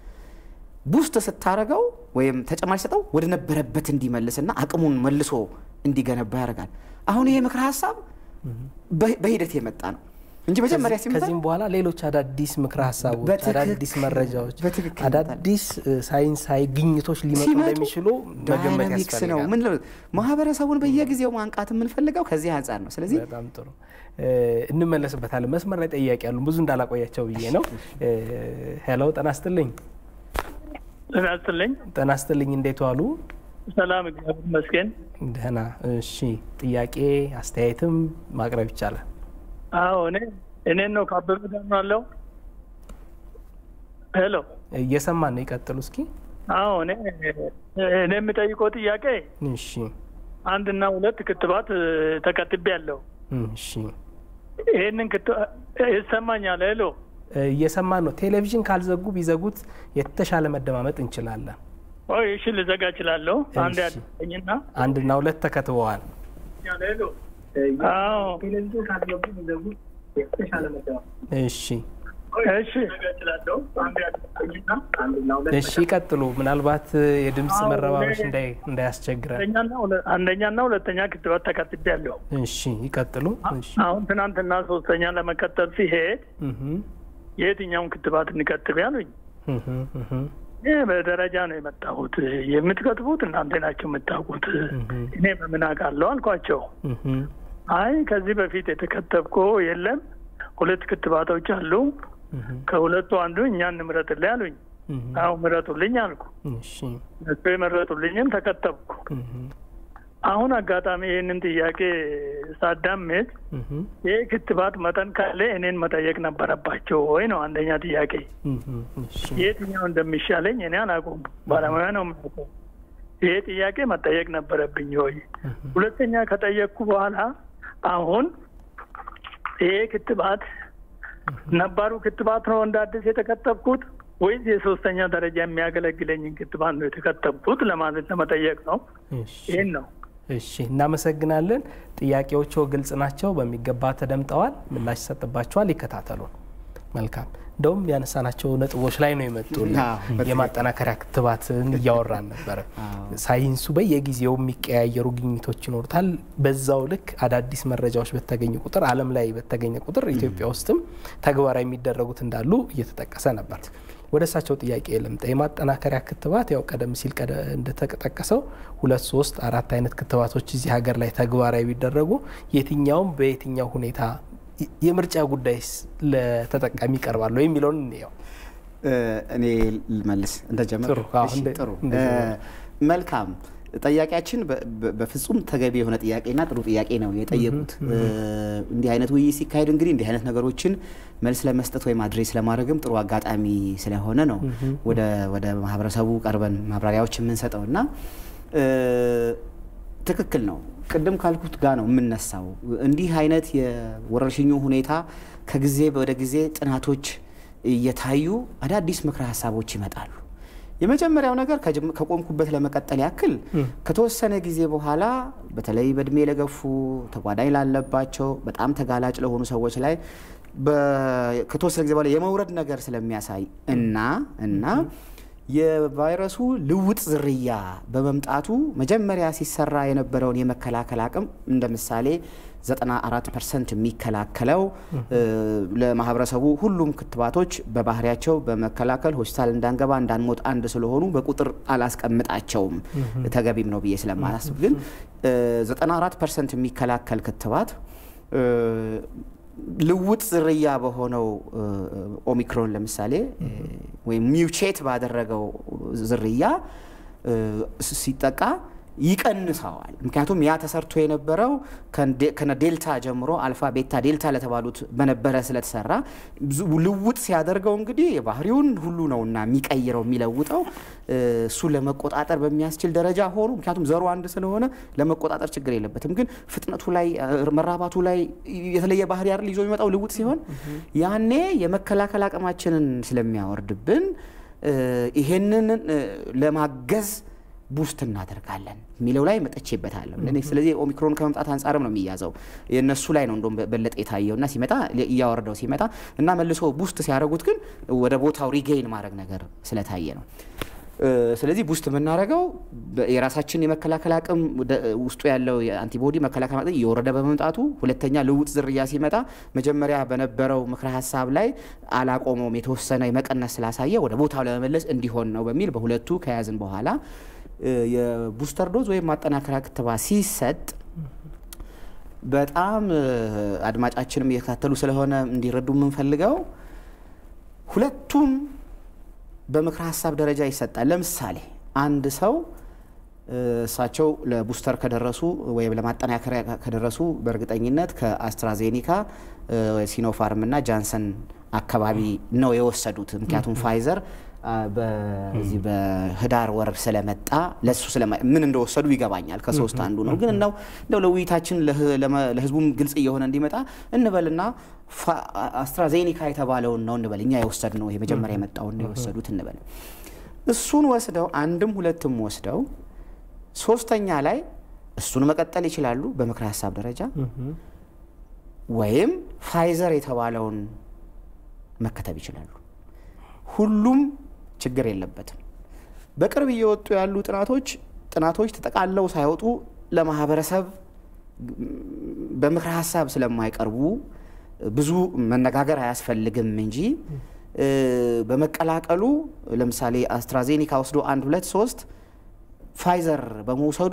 S4: ቡስት ስታረገው ወይም ተጨማሪ ሰጠው ወደ ነበረበት እንዲመልስና አቅሙን መልሶ እንዲገነባ ያደርጋል አሁን ይሄ ምክረ ሐሳብ በሂደት የመጣ ነው እንጂ መጀመሪያ ሲመጣ
S1: ከዚህም በኋላ ሌሎች አዳዲስ ምክረ ሐሳቦች አዳዲስ መረጃዎች አዳዲስ ሳይንሳዊ ግኝቶች ሊመጡ እንደሚችሉ መገመት ያስፈልጋል
S4: ምን ማህበረሰቡን በየጊዜው ማንቃት የምንፈልገው ከዚህ አንፃር ነው ስለዚህ
S1: በጣም ጥሩ እንመለስበታለን መስመር ላይ ጠያቂ ያሉ ብዙ እንዳላቆያቸው ብዬ ነው ሄሎ ጠናስትልኝ
S6: ጠናስትልኝ
S1: ጠናስትልኝ እንዴት ዋሉ
S6: ሰላም እግዚአብሔር ይመስገን
S1: ደህና እሺ ጥያቄ አስተያየትም ማቅረብ ይቻላል
S6: አዎ እኔ እኔ ነው ካበበ ጋር ነው ያለው ሄሎ
S1: እየሰማን ነው ይቀጥሉ እስኪ
S6: አዎ እኔ እኔ የምጠይቀው ጥያቄ
S1: እሺ
S6: አንድና ሁለት ክትባት ተከትቤያለሁ
S1: እሺ
S6: ይሄንን ክትባት ይሰማኛል ሄሎ
S1: እየሰማን ነው ቴሌቪዥን ካልዘጉ ቢዘጉት የተሻለ መደማመጥ እንችላለን
S6: ወይ እሺ ልዘጋ እችላለሁ አንድ ያደኝና
S1: አንድና ሁለት ተከትበዋል
S6: ሄሎ አዎ ቴሌቪዥን ካልዘጉ ቢዘጉት የተሻለ መደማመጥ
S1: እሺ
S6: እሺ እችላለሁ አንድ ያደኝና አንድና ሁለት
S1: እሺ ቀጥሉ ምናልባት የድምጽ መረባበሽ እንዳይ እንዳያስቸግረን
S6: አንደኛና አንደኛና ሁለተኛ ክትባት ተከትቤያለሁ
S1: እሺ ይቀጥሉ እሺ
S6: አሁን ትናንትና ሶስተኛ ለመከተብ ሲሄድ እህ የትኛውን ክትባት እንከትብ ያሉኝ እህ እህ ይሄ በደረጃ ነው የመጣሁት የምትከትቡት እናንተ ናችሁ የምታውቁት እኔ በምን አውቃለሁ አልኳቸው አይ ከዚህ በፊት የተከተብኮ የለም ሁለት ክትባቶች አሉ ከሁለቱ አንዱ እኛን ምረጥልኝ አሉኝ አው ምረጡልኝ አልኩ እሺ እሱ የመረጡልኝን ተከተብኩ አሁን አጋጣሚ ይህንን ጥያቄ ሳዳምጥ ይህ ክትባት መጠን ካለ እኔን መጠየቅ ነበረባቸው ወይ ነው አንደኛ ጥያቄ። የትኛው እንደሚሻለኝ እኔ አላውቅም፣ ባለሙያ ነው የማውቀው። ይሄ ጥያቄ መጠየቅ ነበረብኝ ወይ? ሁለተኛ ከጠየቅኩ በኋላ አሁን ይሄ ክትባት ነባሩ ክትባት ነው እንደ አዲስ የተከተብኩት ወይስ የሶስተኛ ደረጃ የሚያገለግለኝን ክትባት ነው የተከተብኩት ለማለት ለመጠየቅ ነው። ይሄን ነው።
S1: እሺ እናመሰግናለን። ጥያቄዎቹ ግልጽ ናቸው፣ በሚገባ ተደምጠዋል፣ ምላሽ ይሰጥባቸዋል። ይከታተሉ። መልካም። እንደውም ያነሳናቸው ነጥቦች ላይ ነው የመጡልን። የማጠናከሪያ ክትባትን እያወራን ነበር። ሳይንሱ በየጊዜው የሚቀያየሩ ግኝቶች ይኖሩታል። በዛው ልክ አዳዲስ መረጃዎች በተገኙ ቁጥር ዓለም ላይ በተገኘ ቁጥር ኢትዮጵያ ውስጥም ተግባራዊ የሚደረጉት እንዳሉ እየተጠቀሰ ነበር። ወደ እሳቸው ጥያቄ ልምጣ። የማጠናከሪያ ክትባት ያው ቀደም ሲል እንደተጠቀሰው ሁለት ሶስት አራት አይነት ክትባቶች እዚህ ሀገር ላይ ተግባራዊ ቢደረጉ የትኛውም በየትኛው ሁኔታ የምርጫ ጉዳይስ ለተጠቃሚ ይቀርባል የሚለውን ነው።
S4: እኔ ልመልስ እንደጀመረ ጥሩ መልካም። ጠያቂያችን በፍጹም ተገቢ የሆነ ጥያቄና ጥሩ ጥያቄ ነው የጠየቁት። እንዲህ አይነት ውይይት ሲካሄድ እንግዲህ እንዲህ አይነት ነገሮችን መልስ ለመስጠት ወይ አድሬስ ለማድረግም ጥሩ አጋጣሚ ስለሆነ ነው ወደ ወደ ማህበረሰቡ ቀርበን ማብራሪያዎች የምንሰጠውና ትክክል ነው። ቅድም ካልኩት ጋር ነው የምንነሳው። እንዲህ አይነት የወረርሽኙ ሁኔታ ከጊዜ ወደ ጊዜ ጥናቶች እየታዩ አዳዲስ ምክረ ሀሳቦች ይመጣሉ። የመጀመሪያው ነገር ከቆምኩበት ለመቀጠል ያክል ከተወሰነ ጊዜ በኋላ በተለይ በእድሜ ለገፉ ተጓዳኝ ላለባቸው በጣም ተጋላጭ ለሆኑ ሰዎች ላይ ከተወሰነ ጊዜ በኋላ የመውረድ ነገር ስለሚያሳይ እና እና የቫይረሱ ልውጥ ዝርያ በመምጣቱ መጀመሪያ ሲሰራ የነበረውን የመከላከል አቅም እንደምሳሌ ዘጠና አራት ፐርሰንት የሚከላከለው ለማህበረሰቡ ሁሉም ክትባቶች በባህሪያቸው በመከላከል ሆስፒታል እንዳንገባ እንዳንሞት አንድ ስለሆኑ በቁጥር አላስቀምጣቸውም ተገቢም ነው ብዬ ስለማላስብ ግን ዘጠና አራት ፐርሰንት የሚከላከል ክትባት ልውጥ ዝርያ በሆነው ኦሚክሮን ለምሳሌ ወይ ሚውቼት ባደረገው ዝርያ ሲጠቃ ይቀንሳዋል። ምክንያቱም ያ ተሰርቶ የነበረው ከነ ዴልታ ጀምሮ አልፋ ቤታ ዴልታ ለተባሉት በነበረ ስለተሰራ ልውጥ ሲያደርገው እንግዲህ የባህሪውን ሁሉ ነውና የሚቀይረው የሚለውጠው እሱ ለመቆጣጠር በሚያስችል ደረጃ ሆኖ ምክንያቱም ዘሩ አንድ ስለሆነ ለመቆጣጠር ችግር የለበትም። ግን ፍጥነቱ ላይ መራባቱ ላይ የተለየ ባህሪ አይደል ይዞ የሚመጣው ልውጥ ሲሆን ያኔ የመከላከል አቅማችንን ስለሚያወርድብን ይሄንን ለማገዝ ቡስት እናደርጋለን ሚለው ላይ መጥቼበታለሁ። ስለዚህ ኦሚክሮን ከመምጣት አንፃርም ነው የሚያዘው የነሱ ላይ ነው እንደም በለጠ የታየውና ሲመጣ ያወርደው ሲመጣ እና መልሶ ቡስት ሲያደርጉት ግን ወደ ቦታው ሪጌይን ማድረግ ነገር ስለታየ ነው። ስለዚህ ቡስት የምናደርገው የራሳችን የመከላከል አቅም ውስጡ ያለው የአንቲቦዲ መከላከል አቅም እየወረደ በመምጣቱ ሁለተኛ ልውጥ ዝርያ ሲመጣ መጀመሪያ በነበረው ምክረ ሀሳብ ላይ አላቆመውም የተወሰነ የመቀነስ ስላሳየ ወደ ቦታው ለመመለስ እንዲሆን ነው በሚል በሁለቱ ከያዝን በኋላ የቡስተር ዶዝ ወይ ማጠናከሪያ ክትባት ሲሰጥ በጣም አድማጫችንም እየተከታተሉ ስለሆነ እንዲረዱ የምንፈልገው ሁለቱም በምክረ ሀሳብ ደረጃ ይሰጣል። ለምሳሌ አንድ ሰው እሳቸው ለቡስተር ከደረሱ ወይም ለማጠናከሪያ ከደረሱ በእርግጠኝነት ከአስትራዜኒካ ሲኖፋርም እና ጃንሰን አካባቢ ነው የወሰዱት። ምክንያቱም ፋይዘር በዚህ በህዳር ወር ስለመጣ ለሱ ስለማ ምን እንደወሰዱ ይገባኛል ከሶስት አንዱ ነው። ግን ነው እንደው ለውይይታችን ለህዝቡም ግልጽ እየሆነ እንዲመጣ እንበልና አስትራዜኒካ የተባለውን ነው እንበል እኛ የወሰድነው ይሄ መጀመሪያ የመጣው ነው የወሰዱት እንበል። እሱን ወስደው አንድም ሁለትም ወስደው ሶስተኛ ላይ እሱን መቀጠል ይችላሉ በምክረ ሀሳብ ደረጃ ወይም ፋይዘር የተባለውን መከተብ ይችላሉ። ሁሉም ችግር የለበትም። በቅርብ እየወጡ ያሉ ጥናቶች ጥናቶች ተጠቃለው ሳይወጡ ለማህበረሰብ በምክረ ሀሳብ ስለማይቀርቡ ብዙ መነጋገር አያስፈልግም እንጂ በመቀላቀሉ ለምሳሌ አስትራዜኒካ ወስዶ አንድ ሁለት ሶስት ፋይዘር በመውሰዱ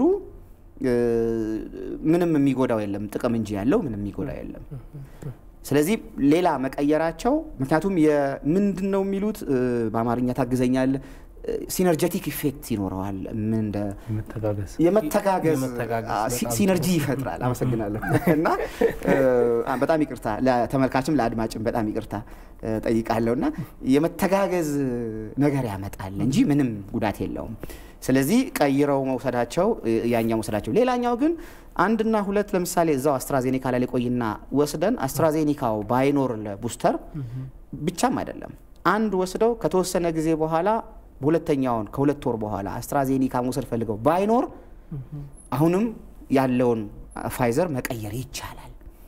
S4: ምንም የሚጎዳው የለም ጥቅም እንጂ ያለው ምንም የሚጎዳው የለም። ስለዚህ ሌላ መቀየራቸው ምክንያቱም የምንድነው የሚሉት በአማርኛ ታግዘኛል ሲነርጀቲክ ኢፌክት ይኖረዋል። ምን እንደ
S2: የመተጋገዝ
S4: የመተጋገዝ ሲነርጂ ይፈጥራል። አመሰግናለሁ። እና በጣም ይቅርታ ለተመልካችም ለአድማጭም በጣም ይቅርታ ጠይቃለሁና የመተጋገዝ ነገር ያመጣል እንጂ ምንም ጉዳት የለውም። ስለዚህ ቀይረው መውሰዳቸው ያኛው መውሰዳቸው ሌላኛው ግን አንድና ሁለት ለምሳሌ እዛው አስትራዜኒካ ላይ ቆይና ወስደን አስትራዜኒካው ባይኖር ለቡስተር ብቻም አይደለም አንድ ወስደው ከተወሰነ ጊዜ በኋላ ሁለተኛውን ከሁለት ወር በኋላ አስትራዜኒካ መውሰድ ፈልገው ባይኖር አሁንም ያለውን ፋይዘር መቀየር ይቻላል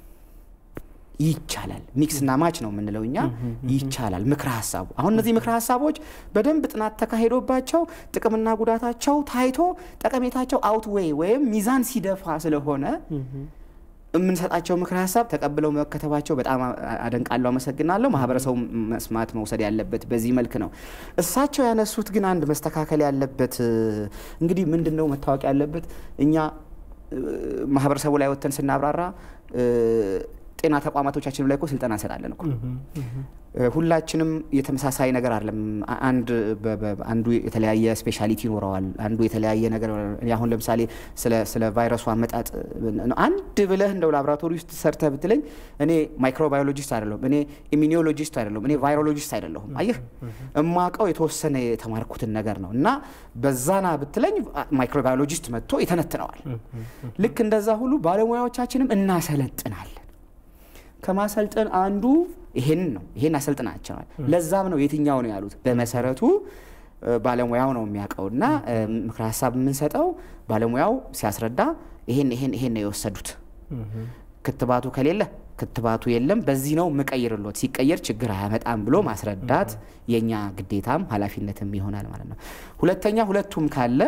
S4: ይቻላል ሚክስና ማች ነው የምንለው እኛ ይቻላል። ምክረ ሐሳቡ አሁን እነዚህ ምክረ ሐሳቦች በደንብ ጥናት ተካሂዶባቸው ጥቅምና ጉዳታቸው ታይቶ ጠቀሜታቸው አውትዌይ ወይም ሚዛን ሲደፋ ስለሆነ የምንሰጣቸው ምክረ ሐሳብ ተቀብለው መከተባቸው በጣም አደንቃለሁ፣ አመሰግናለሁ። ማህበረሰቡ መስማት መውሰድ ያለበት በዚህ መልክ ነው። እሳቸው ያነሱት ግን አንድ መስተካከል ያለበት እንግዲህ ምንድነው መታወቅ ያለበት እኛ ማህበረሰቡ ላይ ወተን ስናብራራ ጤና ተቋማቶቻችን ላይ እኮ ስልጠና እንሰጣለን እኮ ሁላችንም የተመሳሳይ ነገር አይደለም። አንድ አንዱ የተለያየ ስፔሻሊቲ ይኖረዋል፣ አንዱ የተለያየ ነገር ያሁን ለምሳሌ ስለ ስለ ቫይረሱ አመጣጥ አንድ ብለህ እንደው ላብራቶሪ ውስጥ ሰርተህ ብትለኝ እኔ ማይክሮባዮሎጂስት አይደለሁም፣ እኔ ኢሚኒዮሎጂስት አይደለሁም፣ እኔ ቫይሮሎጂስት አይደለሁም። አየህ እማቀው የተወሰነ የተማርኩትን ነገር ነው እና በዛና ብትለኝ ማይክሮባዮሎጂስት መጥቶ ይተነትነዋል። ልክ እንደዛ ሁሉ ባለሙያዎቻችንም እናሰለጥናለን። ከማሰልጠን አንዱ ይሄን ነው። ይሄን አሰልጥናቸዋል። ለዛም ነው የትኛው ነው ያሉት በመሰረቱ ባለሙያው ነው የሚያቀውና ምክረ ሐሳብ የምንሰጠው ባለሙያው ሲያስረዳ ይሄን ይሄን ይሄን ነው የወሰዱት ክትባቱ ከሌለ ክትባቱ የለም በዚህ ነው መቀየርሎት ሲቀየር ችግር አያመጣም ብሎ ማስረዳት የኛ ግዴታም ኃላፊነትም ይሆናል ማለት ነው። ሁለተኛ ሁለቱም ካለ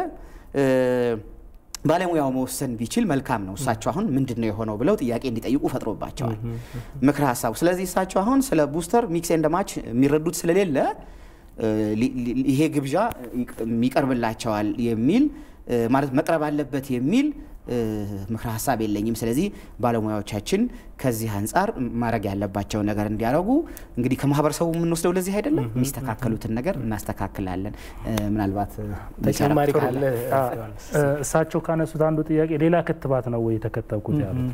S4: ባለሙያው መወሰን ቢችል መልካም ነው። እሳቸው አሁን ምንድነው የሆነው ብለው ጥያቄ እንዲጠይቁ ፈጥሮባቸዋል ምክረ ሐሳቡ። ስለዚህ እሳቸው አሁን ስለ ቡስተር ሚክስ ኤንድ ማች የሚረዱት ስለሌለ ይሄ ግብዣ የሚቀርብላቸዋል የሚል ማለት መቅረብ አለበት የሚል ምክረ ሐሳብ የለኝም። ስለዚህ ባለሙያዎቻችን ከዚህ አንፃር ማድረግ ያለባቸው ነገር እንዲያረጉ እንግዲህ ከማህበረሰቡ የምንወስደው ለዚህ አይደለም የሚስተካከሉትን ነገር እናስተካክላለን። ምናልባት
S1: ተጨማሪ ካለ
S2: እሳቸው ካነሱት አንዱ ጥያቄ ሌላ ክትባት ነው ወይ ተከተብኩት ያሉት?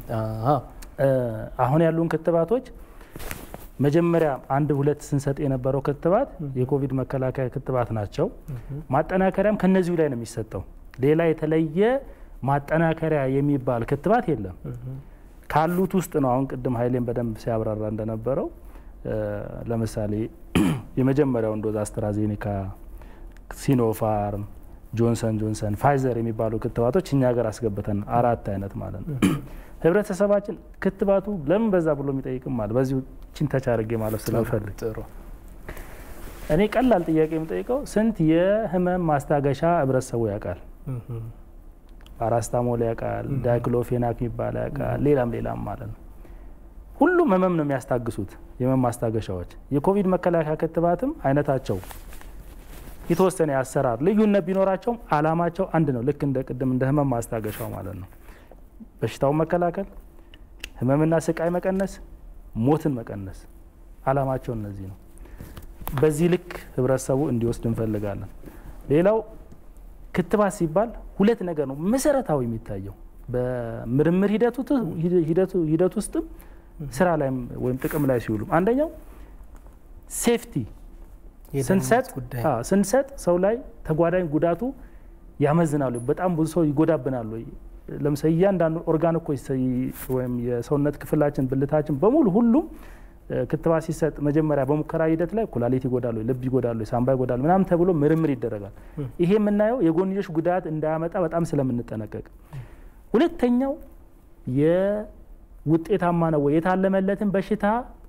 S2: አሁን ያሉን ክትባቶች መጀመሪያ አንድ ሁለት ስንሰጥ የነበረው ክትባት የኮቪድ መከላከያ ክትባት ናቸው። ማጠናከሪያም ከነዚሁ ላይ ነው የሚሰጠው። ሌላ የተለየ ማጠናከሪያ የሚባል ክትባት የለም። ካሉት ውስጥ ነው አሁን ቅድም ኃይሌን በደንብ ሲያብራራ እንደነበረው ለምሳሌ የመጀመሪያው ዶዝ አስትራዜኒካ፣ ሲኖፋርም፣ ጆንሰን ጆንሰን፣ ፋይዘር የሚባሉ ክትባቶች እኛ ሀገር አስገብተን አራት አይነት ማለት ነው። ህብረተሰባችን ክትባቱ ለምን በዛ ብሎ የሚጠይቅም ማለት በዚሁ ቺን ተቻርጌ ማለት ስለፈልግ ጥሩ እኔ ቀላል ጥያቄ የምጠይቀው ስንት የህመም ማስታገሻ ህብረተሰቡ ያውቃል? ፓራስታሞል ያውቃል፣ ዳይክሎፌናክ የሚባል ያውቃል፣ ሌላም ሌላም ማለት ነው። ሁሉም ህመም ነው የሚያስታግሱት የህመም ማስታገሻዎች። የኮቪድ መከላከያ ክትባትም አይነታቸው የተወሰነ ያሰራር ልዩነት ቢኖራቸውም አላማቸው አንድ ነው። ልክ እንደ ቅድም እንደ ህመም ማስታገሻው ማለት ነው። በሽታውን መከላከል፣ ህመምና ስቃይ መቀነስ፣ ሞትን መቀነስ አላማቸው እነዚህ ነው። በዚህ ልክ ህብረተሰቡ እንዲወስድ እንፈልጋለን። ሌላው ክትባት ሲባል ሁለት ነገር ነው መሰረታዊ የሚታየው በምርምር ሂደቱ ሂደቱ ሂደቱ ውስጥም ስራ ላይ ወይም ጥቅም ላይ ሲውሉ አንደኛው ሴፍቲ ስንሰጥ ስንሰጥ ሰው ላይ ተጓዳኝ ጉዳቱ ያመዝናሉ። በጣም ብዙ ሰው ይጎዳብናል። ለምሳሌ እያንዳንዱ ኦርጋን እኮ ወይም የሰውነት ክፍላችን ብልታችን በሙሉ ሁሉም ክትባት ሲሰጥ መጀመሪያ በሙከራ ሂደት ላይ ኩላሊት ይጎዳሉ፣ ልብ ይጎዳሉ፣ ሳምባ ይጎዳሉ ምናምን ተብሎ ምርምር ይደረጋል። ይሄ የምናየው የጎንዮሽ ጉዳት እንዳያመጣ በጣም ስለምንጠነቀቅ። ሁለተኛው የውጤታማ ነው ወይ የታለመለትን በሽታ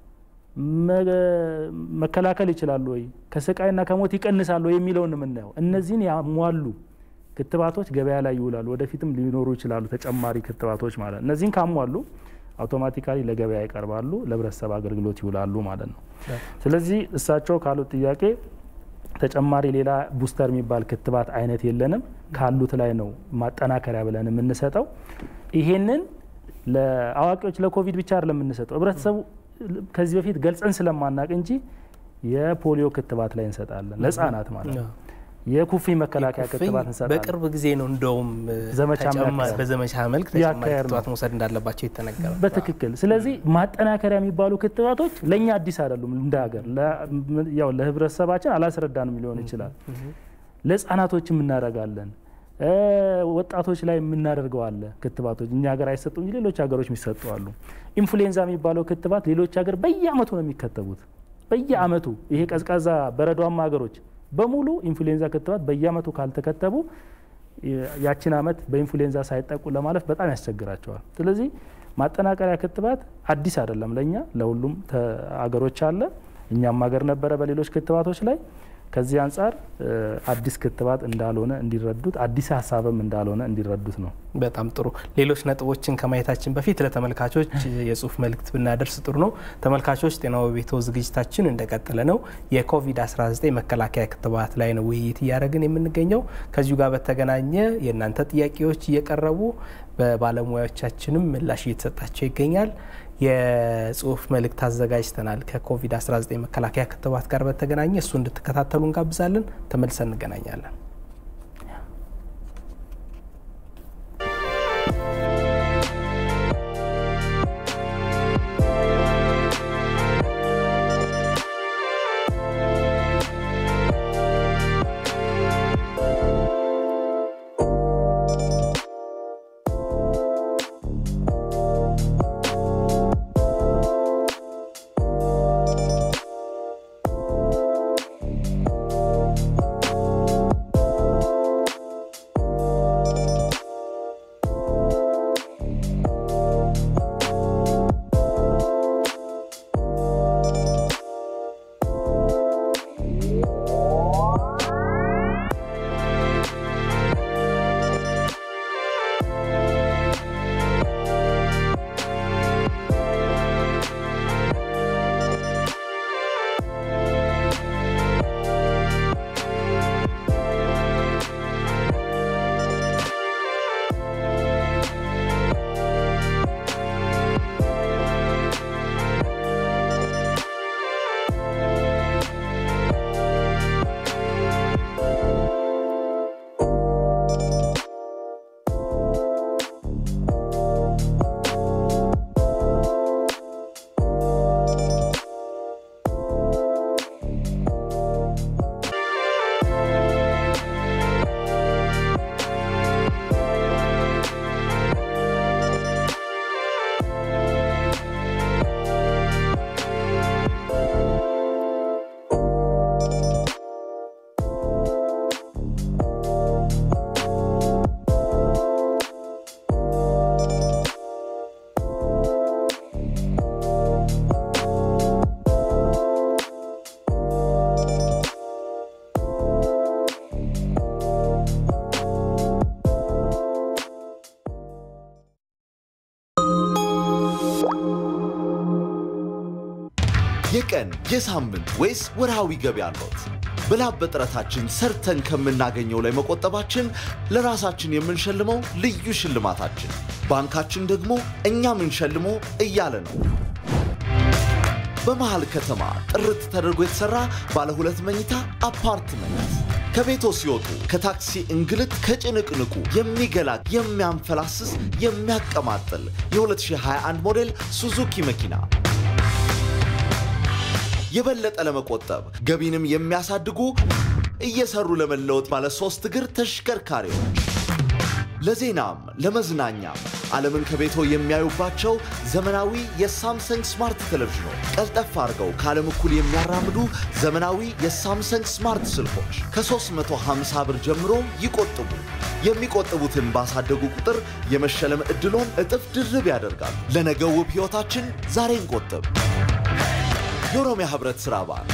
S2: መከላከል ይችላሉ ወይ ከስቃይና ከሞት ይቀንሳሉ የሚለውን የምናየው። እነዚህን ያሟሉ ክትባቶች ገበያ ላይ ይውላሉ። ወደፊትም ሊኖሩ ይችላሉ ተጨማሪ ክትባቶች ማለት። እነዚህን ካሟሉ አውቶማቲካሊ ለገበያ ይቀርባሉ፣ ለህብረተሰብ አገልግሎት ይውላሉ ማለት ነው። ስለዚህ እሳቸው ካሉት ጥያቄ ተጨማሪ ሌላ ቡስተር የሚባል ክትባት አይነት የለንም። ካሉት ላይ ነው ማጠናከሪያ ብለን የምንሰጠው። ይሄንን ለአዋቂዎች ለኮቪድ ብቻ አይደለም የምንሰጠው። ህብረተሰቡ ከዚህ በፊት ገልጸን ስለማናቅ እንጂ የፖሊዮ ክትባት ላይ እንሰጣለን ለህፃናት ማለት ነው። የኩፍኝ መከላከያ ክትባት እንሰጣለን።
S1: በቅርብ ጊዜ ነው እንደውም
S2: ዘመቻ
S1: በዘመቻ መልክ ተጨማሪ ክትባት መውሰድ እንዳለባቸው ይተነገረ።
S2: በትክክል ስለዚህ ማጠናከሪያ የሚባሉ ክትባቶች ለኛ አዲስ አይደሉም። እንደ ሀገር ያው ለህብረተሰባችን አላስረዳንም ሊሆን ይችላል። ለህፃናቶችም እናደርጋለን፣ ወጣቶች ላይ የምናደርገው አለ ክትባቶች። እኛ ሀገር አይሰጡም እንጂ ሌሎች ሀገሮች የሚሰጡ አሉ። ኢንፍሉዌንዛ የሚባለው ክትባት ሌሎች ሀገር በየአመቱ ነው የሚከተቡት። በየአመቱ ይሄ ቀዝቃዛ በረዷማ ሀገሮች በሙሉ ኢንፍሉዌንዛ ክትባት በየአመቱ ካልተከተቡ ያችን አመት በኢንፍሉዌንዛ ሳይጠቁ ለማለፍ በጣም ያስቸግራቸዋል። ስለዚህ ማጠናከሪያ ክትባት አዲስ አይደለም ለኛ፣ ለሁሉም ሀገሮች አለ። እኛም ሀገር ነበረ በሌሎች ክትባቶች ላይ። ከዚህ አንፃር አዲስ ክትባት እንዳልሆነ እንዲረዱት፣ አዲስ ሀሳብም እንዳልሆነ እንዲረዱት ነው።
S1: በጣም ጥሩ። ሌሎች ነጥቦችን ከማየታችን በፊት ለተመልካቾች የጽሁፍ መልእክት ብናደርስ ጥሩ ነው። ተመልካቾች ጤናው በቤቶ ዝግጅታችን እንደቀጠለ ነው። የኮቪድ አስራ ዘጠኝ መከላከያ ክትባት ላይ ነው ውይይት እያደረግን የምንገኘው። ከዚሁ ጋር በተገናኘ የእናንተ ጥያቄዎች እየቀረቡ በባለሙያዎቻችንም ምላሽ እየተሰጣቸው ይገኛል። የጽሁፍ መልእክት አዘጋጅተናል ከኮቪድ አስራ ዘጠኝ መከላከያ ክትባት ጋር በተገናኘ እሱ እንድትከታተሉ እንጋብዛለን። ተመልሰን እንገናኛለን።
S3: የቀን የሳምንት ወይስ ወርሃዊ ገቢ አለዎት? በላብ በጥረታችን ሰርተን ከምናገኘው ላይ መቆጠባችን ለራሳችን የምንሸልመው ልዩ ሽልማታችን፣ ባንካችን ደግሞ እኛ ምንሸልመው እያለ ነው። በመሃል ከተማ ጥርት ተደርጎ የተሰራ ባለ ሁለት መኝታ አፓርትመንት ከቤቶ ሲወጡ ከታክሲ እንግልት ከጭንቅንቁ የሚገላግ የሚያንፈላስስ የሚያቀማጥል የ2021 ሞዴል ሱዙኪ መኪና የበለጠ ለመቆጠብ ገቢንም የሚያሳድጉ እየሰሩ ለመለወጥ ባለ ሶስት እግር ተሽከርካሪዎች ለዜናም ለመዝናኛም ዓለምን ከቤቶ የሚያዩባቸው ዘመናዊ የሳምሰንግ ስማርት ቴሌቪዥኖች ቀልጠፍ አድርገው ከዓለም እኩል የሚያራምዱ ዘመናዊ የሳምሰንግ ስማርት ስልኮች ከ350 ብር ጀምሮ ይቆጥቡ። የሚቆጥቡትን ባሳደጉ ቁጥር የመሸለም ዕድሎን እጥፍ ድርብ ያደርጋሉ። ለነገው ውብ ሕይወታችን ዛሬ እንቆጥብ። የኦሮሚያ ህብረት ስራ ባንክ።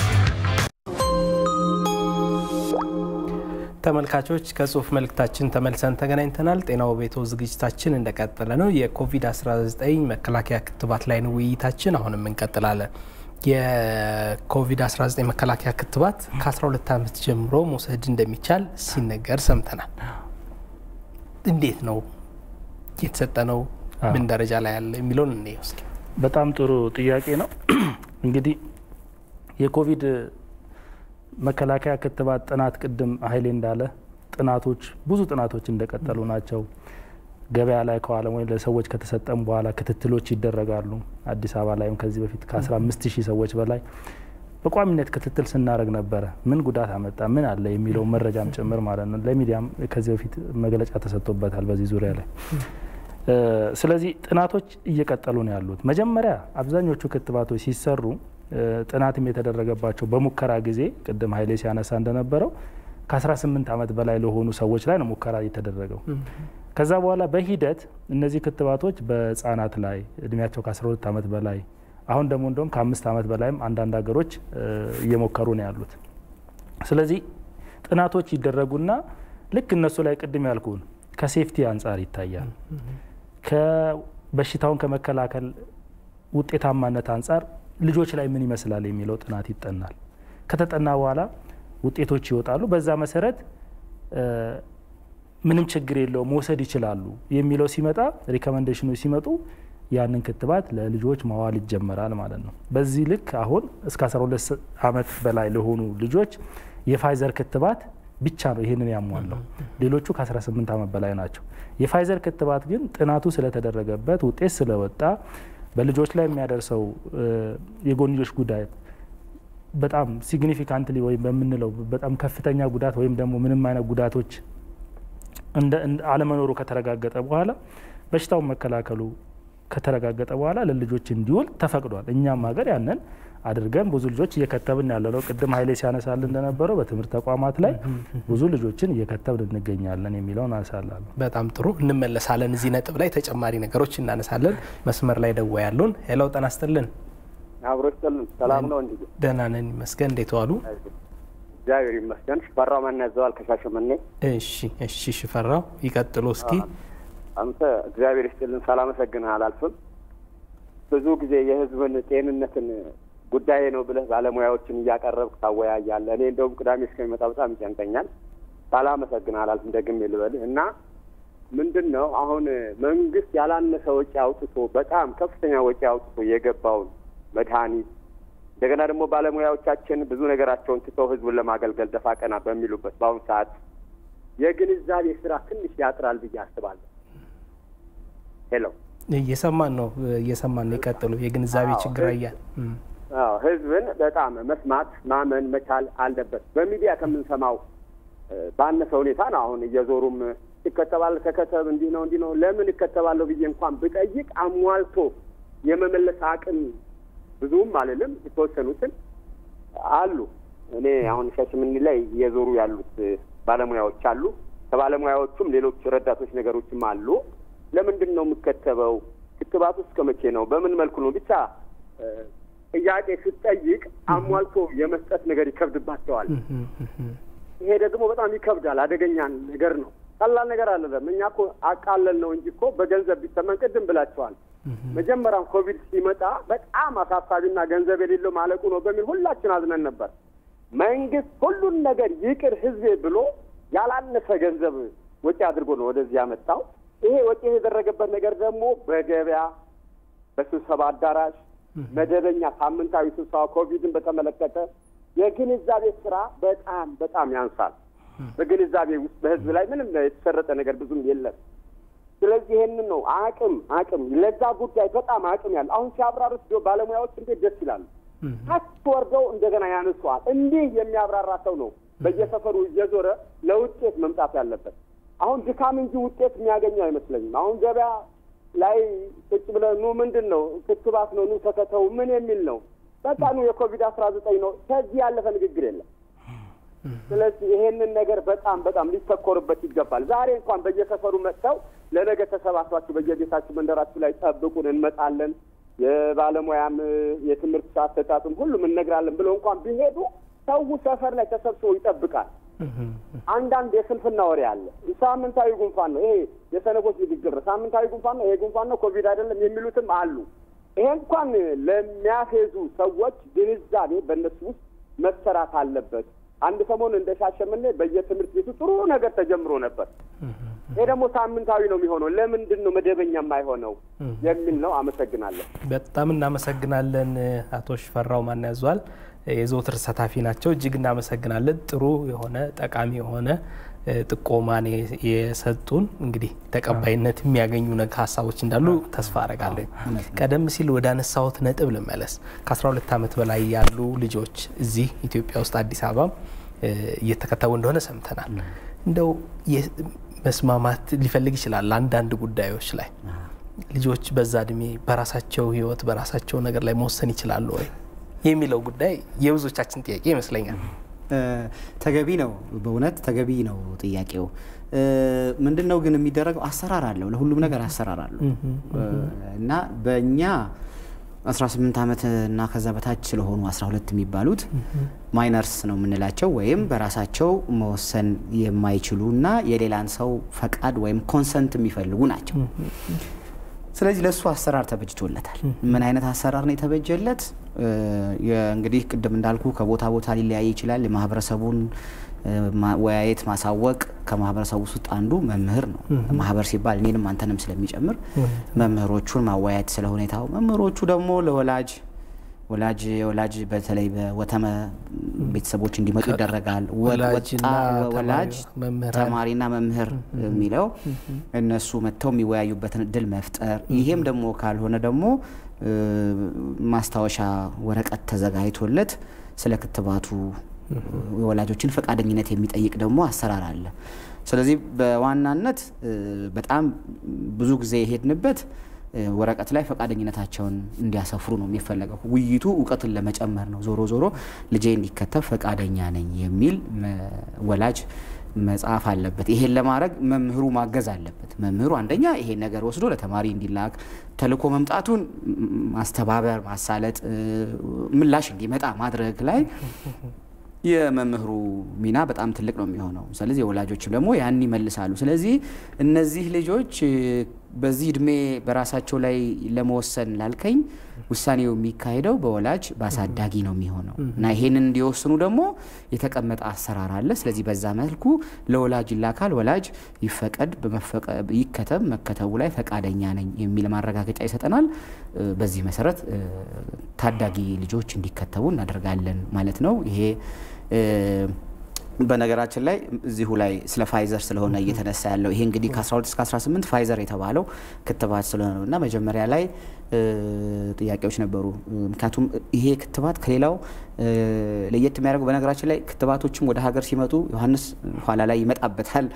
S1: ተመልካቾች ከጽሁፍ መልእክታችን ተመልሰን ተገናኝተናል። ጤናው ቤቶ ዝግጅታችን እንደቀጠለ ነው። የኮቪድ አስራ ዘጠኝ መከላከያ ክትባት ላይ ነው ውይይታችን። አሁንም እንቀጥላለን። የኮቪድ አስራ ዘጠኝ መከላከያ ክትባት ከ12 ዓመት ጀምሮ መውሰድ እንደሚቻል ሲነገር ሰምተናል። እንዴት ነው የተሰጠነው? ምን ደረጃ ላይ ያለ የሚለውን እንየው እስኪ።
S2: በጣም ጥሩ ጥያቄ ነው። እንግዲህ የኮቪድ መከላከያ ክትባት ጥናት ቅድም ኃይሌ እንዳለ ጥናቶች ብዙ ጥናቶች እንደቀጠሉ ናቸው። ገበያ ላይ ከዋለ ወይ ለሰዎች ከተሰጠም በኋላ ክትትሎች ይደረጋሉ። አዲስ አበባ ላይም ከዚህ በፊት ከ15 ሺህ ሰዎች በላይ በቋሚነት ክትትል ስናደርግ ነበረ። ምን ጉዳት አመጣ ምን አለ የሚለው መረጃም ጭምር ማለት ነው። ለሚዲያም ከዚህ በፊት መግለጫ ተሰጥቶበታል በዚህ ዙሪያ ላይ። ስለዚህ ጥናቶች እየቀጠሉ ነው ያሉት። መጀመሪያ አብዛኞቹ ክትባቶች ሲሰሩ ጥናትም የተደረገባቸው በሙከራ ጊዜ ቅድም ኃይሌ ሲያነሳ እንደነበረው ከ18 ዓመት በላይ ለሆኑ ሰዎች ላይ ነው ሙከራ የተደረገው። ከዛ በኋላ በሂደት እነዚህ ክትባቶች በህፃናት ላይ እድሜያቸው ከ12 ዓመት በላይ አሁን ደግሞ እንደውም ከአምስት ዓመት በላይም አንዳንድ ሀገሮች እየሞከሩ ነው ያሉት። ስለዚህ ጥናቶች ይደረጉና ልክ እነሱ ላይ ቅድም ያልኩን ከሴፍቲ አንጻር ይታያል። ከበሽታውን ከመከላከል ውጤታማነት አንጻር ልጆች ላይ ምን ይመስላል የሚለው ጥናት ይጠናል። ከተጠና በኋላ ውጤቶች ይወጣሉ። በዛ መሰረት ምንም ችግር የለውም መውሰድ ይችላሉ የሚለው ሲመጣ ሪኮመንዴሽኖች ሲመጡ ያንን ክትባት ለልጆች ማዋል ይጀመራል ማለት ነው። በዚህ ልክ አሁን እስከ አስራ ሁለት ዓመት በላይ ለሆኑ ልጆች የፋይዘር ክትባት ብቻ ነው ይሄንን ያሟላው። ሌሎቹ ከ18 ዓመት በላይ ናቸው። የፋይዘር ክትባት ግን ጥናቱ ስለተደረገበት ውጤት ስለወጣ በልጆች ላይ የሚያደርሰው የጎንዮሽ ጉዳት በጣም ሲግኒፊካንትሊ ወይም በምንለው በጣም ከፍተኛ ጉዳት ወይም ደግሞ ምንም አይነት ጉዳቶች እንደ አለመኖሩ ከተረጋገጠ በኋላ በሽታውን መከላከሉ ከተረጋገጠ በኋላ ለልጆች እንዲውል ተፈቅዷል። እኛም ሀገር ያንን አድርገን ብዙ ልጆች እየከተብን ያለነው ቅድም ኃይሌ ሲያነሳል እንደነበረው በትምህርት ተቋማት ላይ ብዙ ልጆችን እየከተብን እንገኛለን የሚለውን አንሳላለን።
S1: በጣም ጥሩ እንመለሳለን። እዚህ ነጥብ ላይ ተጨማሪ ነገሮች እናነሳለን። መስመር ላይ ደው ያሉን ሄሎ ጤና ይስጥልን።
S7: አብሮስተልን ሰላም ነው እንዴ?
S1: ደህና ነን ይመስገን። እንዴት ዋሉ?
S7: እግዚአብሔር ይመስገን። ሽፈራው ማን ያዘዋል ከሻሸመኔ።
S1: እሺ እሺ ሽፈራው ይቀጥሉ እስኪ።
S7: አንተ እግዚአብሔር ይስጥልን ሳላመሰግንህ አላልፍም። ብዙ ጊዜ የህዝብን ጤንነትን ጉዳይ ነው ብለህ ባለሙያዎችን እያቀረብክ ታወያያለህ። እኔ እንደውም ቅዳሜ እስከሚመጣ በጣም ይጨንቀኛል። ሳላመሰግንህ አላልፍም ደግሜ ልበልህ እና ምንድነው አሁን መንግስት ያላነሰ ወጪ አውጥቶ በጣም ከፍተኛ ወጪ አውጥቶ የገባውን መድኃኒት እንደገና ደግሞ ባለሙያዎቻችን ብዙ ነገራቸውን ትተው ህዝቡን ለማገልገል ደፋ ቀና በሚሉበት በአሁኑ ሰዓት የግንዛቤ ስራ ትንሽ ያጥራል ብዬ አስባለሁ። ሄሎ
S1: እየሰማን ነው እየሰማን ነው። ይቀጥሉ። የግንዛቤ ችግር አያል
S7: አዎ ህዝብን በጣም መስማት ማመን መቻል አለበት። በሚዲያ ከምንሰማው ባነሰ ሁኔታ ነው አሁን እየዞሩም ይከተባል ተከተብ እንዲህ ነው እንዲህ ነው ለምን ይከተባለው ብዬ እንኳን ብጠይቅ አሟልቶ የመመለስ አቅም ብዙም አይደለም። የተወሰኑትን አሉ። እኔ አሁን ሻሸመኔ ላይ እየዞሩ ያሉት ባለሙያዎች አሉ። ከባለሙያዎቹም ሌሎች ረዳቶች ነገሮችም አሉ። ለምንድን ነው የምከተበው? ክትባቱ እስከ መቼ ነው? በምን መልኩ ነው? ብቻ ጥያቄ ስትጠይቅ አሟልቶ የመስጠት ነገር ይከብድባቸዋል። ይሄ ደግሞ በጣም ይከብዳል። አደገኛ ነገር ነው። ቀላል ነገር አይደለም። እኛ እኮ አቃለን ነው እንጂ እኮ በገንዘብ ቢተመን ቅድም ብላቸዋል። መጀመሪያም ኮቪድ ሲመጣ በጣም አሳሳቢና ገንዘብ የሌለው ማለቁ ነው በሚል ሁላችን አዝነን ነበር። መንግስት ሁሉን ነገር ይቅር ህዝቤ ብሎ ያላነሰ ገንዘብ ወጪ አድርጎ ነው ወደዚህ ያመጣው። ይሄ ወጪ የተደረገበት ነገር ደግሞ በገበያ በስብሰባ አዳራሽ መደበኛ ሳምንታዊ ስብሰባ ኮቪድን በተመለከተ የግንዛቤ ስራ በጣም በጣም ያንሳል። በግንዛቤ ውስጥ በህዝብ ላይ ምንም የተሰረጠ ነገር ብዙም የለም። ስለዚህ ይሄንን ነው አቅም አቅም ለዛ ጉዳይ በጣም አቅም ያለ አሁን ሲያብራሩት ባለሙያዎች እንዴት ደስ ይላል። ታች ወርደው እንደገና ያነሱዋል። እንዲህ የሚያብራራ ሰው ነው በየሰፈሩ እየዞረ ለውጤት መምጣት ያለበት። አሁን ድካም እንጂ ውጤት የሚያገኝ አይመስለኝም። አሁን ገበያ ላይ ቁጭ ብለን ኑ ምንድነው ክትባት ነው ኑ ተከተው ምን የሚል ነው። በቃ ነው የኮቪድ አስራ ዘጠኝ ነው። ከዚህ ያለፈ ንግግር የለም። ስለዚህ ይሄንን ነገር በጣም በጣም ሊተኮርበት ይገባል። ዛሬ እንኳን በየሰፈሩ መጥተው ለነገ ተሰባስባችሁ በየቤታችሁ መንደራችሁ ላይ ጠብቁን እንመጣለን የባለሙያም የትምህርት ሰዓት ተጣጥም ሁሉም እንነግራለን ብለው እንኳን ቢሄዱ ሰው ሰፈር ላይ ተሰብስቦ ይጠብቃል። አንዳንድ የስንፍና ወሬ አለ። ሳምንታዊ ጉንፋን ነው ይሄ የሰነፎች ንግግር፣ ሳምንታዊ ጉንፋን ነው ይሄ ጉንፋን ነው ኮቪድ አይደለም የሚሉትም አሉ። ይሄ እንኳን ለሚያፌዙ ሰዎች ግንዛቤ በእነሱ ውስጥ መሰራት አለበት። አንድ ሰሞን እንደ ሻሸመኔ በየትምህርት ቤቱ ጥሩ ነገር ተጀምሮ ነበር። ይሄ ደግሞ ሳምንታዊ ነው የሚሆነው። ለምንድን ነው መደበኛ የማይሆነው የሚል ነው። አመሰግናለሁ።
S1: በጣም እናመሰግናለን አቶ ሽፈራው ማን ያዟል። የዘወትር ተሳታፊ ናቸው። እጅግ እናመሰግናለን። ጥሩ የሆነ ጠቃሚ የሆነ ጥቆማን የሰጡን እንግዲህ ተቀባይነት የሚያገኙ ነገር ሀሳቦች እንዳሉ ተስፋ አረጋለሁ። ቀደም ሲል ወደ አነሳሁት ነጥብ ልመለስ። ከ12 ዓመት በላይ ያሉ ልጆች እዚህ ኢትዮጵያ ውስጥ አዲስ አበባ እየተከተቡ እንደሆነ ሰምተናል። እንደው መስማማት ሊፈልግ ይችላል አንዳንድ ጉዳዮች ላይ ልጆች በዛ እድሜ በራሳቸው ህይወት በራሳቸው ነገር ላይ መወሰን ይችላሉ ወይ የሚለው ጉዳይ የብዙዎቻችን ጥያቄ ይመስለኛል።
S4: ተገቢ ነው፣ በእውነት ተገቢ ነው ጥያቄው። ምንድነው ግን የሚደረገው አሰራር አለው፣ ለሁሉም ነገር አሰራር አለው እና በእኛ አስራ ስምንት ዓመት እና ከዛ በታች ስለሆኑ አስራ ሁለት የሚባሉት ማይነርስ ነው የምንላቸው ወይም በራሳቸው መወሰን የማይችሉና የሌላን ሰው ፈቃድ ወይም ኮንሰንት የሚፈልጉ ናቸው። ስለዚህ ለሱ አሰራር ተበጅቶለታል። ምን አይነት አሰራር ነው የተበጀለት? እንግዲህ ቅድም እንዳልኩ ከቦታ ቦታ ሊለያይ ይችላል። የማህበረሰቡን ወያየት ማሳወቅ ከማህበረሰቡ ውስጥ አንዱ መምህር ነው። ማህበር ሲባል እኔንም አንተንም ስለሚጨምር መምህሮቹን ማወያየት ስለ ሁኔታው፣ መምህሮቹ ደግሞ ለወላጅ ወላጅ ወላጅ በተለይ በወተመ ቤተሰቦች እንዲመጡ ይደረጋል። ወላጅና ወላጅ ተማሪና መምህር የሚለው እነሱ መተው የሚወያዩበትን እድል መፍጠር። ይሄም ደግሞ ካልሆነ ደግሞ ማስታወሻ ወረቀት ተዘጋጅቶለት ስለ ክትባቱ ወላጆችን ፈቃደኝነት የሚጠይቅ ደግሞ አሰራር አለ። ስለዚህ በዋናነት በጣም ብዙ ጊዜ የሄድንበት ወረቀት ላይ ፈቃደኝነታቸውን እንዲያሰፍሩ ነው የሚፈልገው። ውይይቱ ዕውቀትን ለመጨመር ነው። ዞሮ ዞሮ ልጄ እንዲከተብ ፈቃደኛ ነኝ የሚል ወላጅ መጻፍ አለበት። ይሄን ለማድረግ መምህሩ ማገዝ አለበት። መምህሩ አንደኛ ይሄን ነገር ወስዶ ለተማሪ እንዲላክ ተልኮ መምጣቱን ማስተባበር፣ ማሳለጥ፣ ምላሽ እንዲመጣ ማድረግ ላይ የመምህሩ ሚና በጣም ትልቅ ነው የሚሆነው። ስለዚህ የወላጆችም ደግሞ ያን ይመልሳሉ። ስለዚህ እነዚህ ልጆች በዚህ እድሜ በራሳቸው ላይ ለመወሰን ላልከኝ ውሳኔው የሚካሄደው በወላጅ ባሳዳጊ ነው የሚሆነው እና ይሄንን እንዲወስኑ ደግሞ የተቀመጠ አሰራር አለ። ስለዚህ በዛ መልኩ ለወላጅ ይላካል። ወላጅ ይፈቀድ በመፈቀድ ይከተብ መከተቡ ላይ ፈቃደኛ ነኝ የሚል ማረጋገጫ ይሰጠናል። በዚህ መሰረት ታዳጊ ልጆች እንዲከተቡ እናደርጋለን ማለት ነው። ይሄ በነገራችን ላይ እዚሁ ላይ ስለ ፋይዘር ስለሆነ እየተነሳ ያለው ይሄ እንግዲህ ከ12 እስከ አስራ ስምንት ፋይዘር የተባለው ክትባት ስለሆነ እና መጀመሪያ ላይ ጥያቄዎች ነበሩ። ምክንያቱም ይሄ ክትባት ከሌላው ለየት የሚያደርገው በነገራችን ላይ ክትባቶችም ወደ ሀገር ሲመጡ ዮሐንስ ኋላ ላይ ይመጣበታል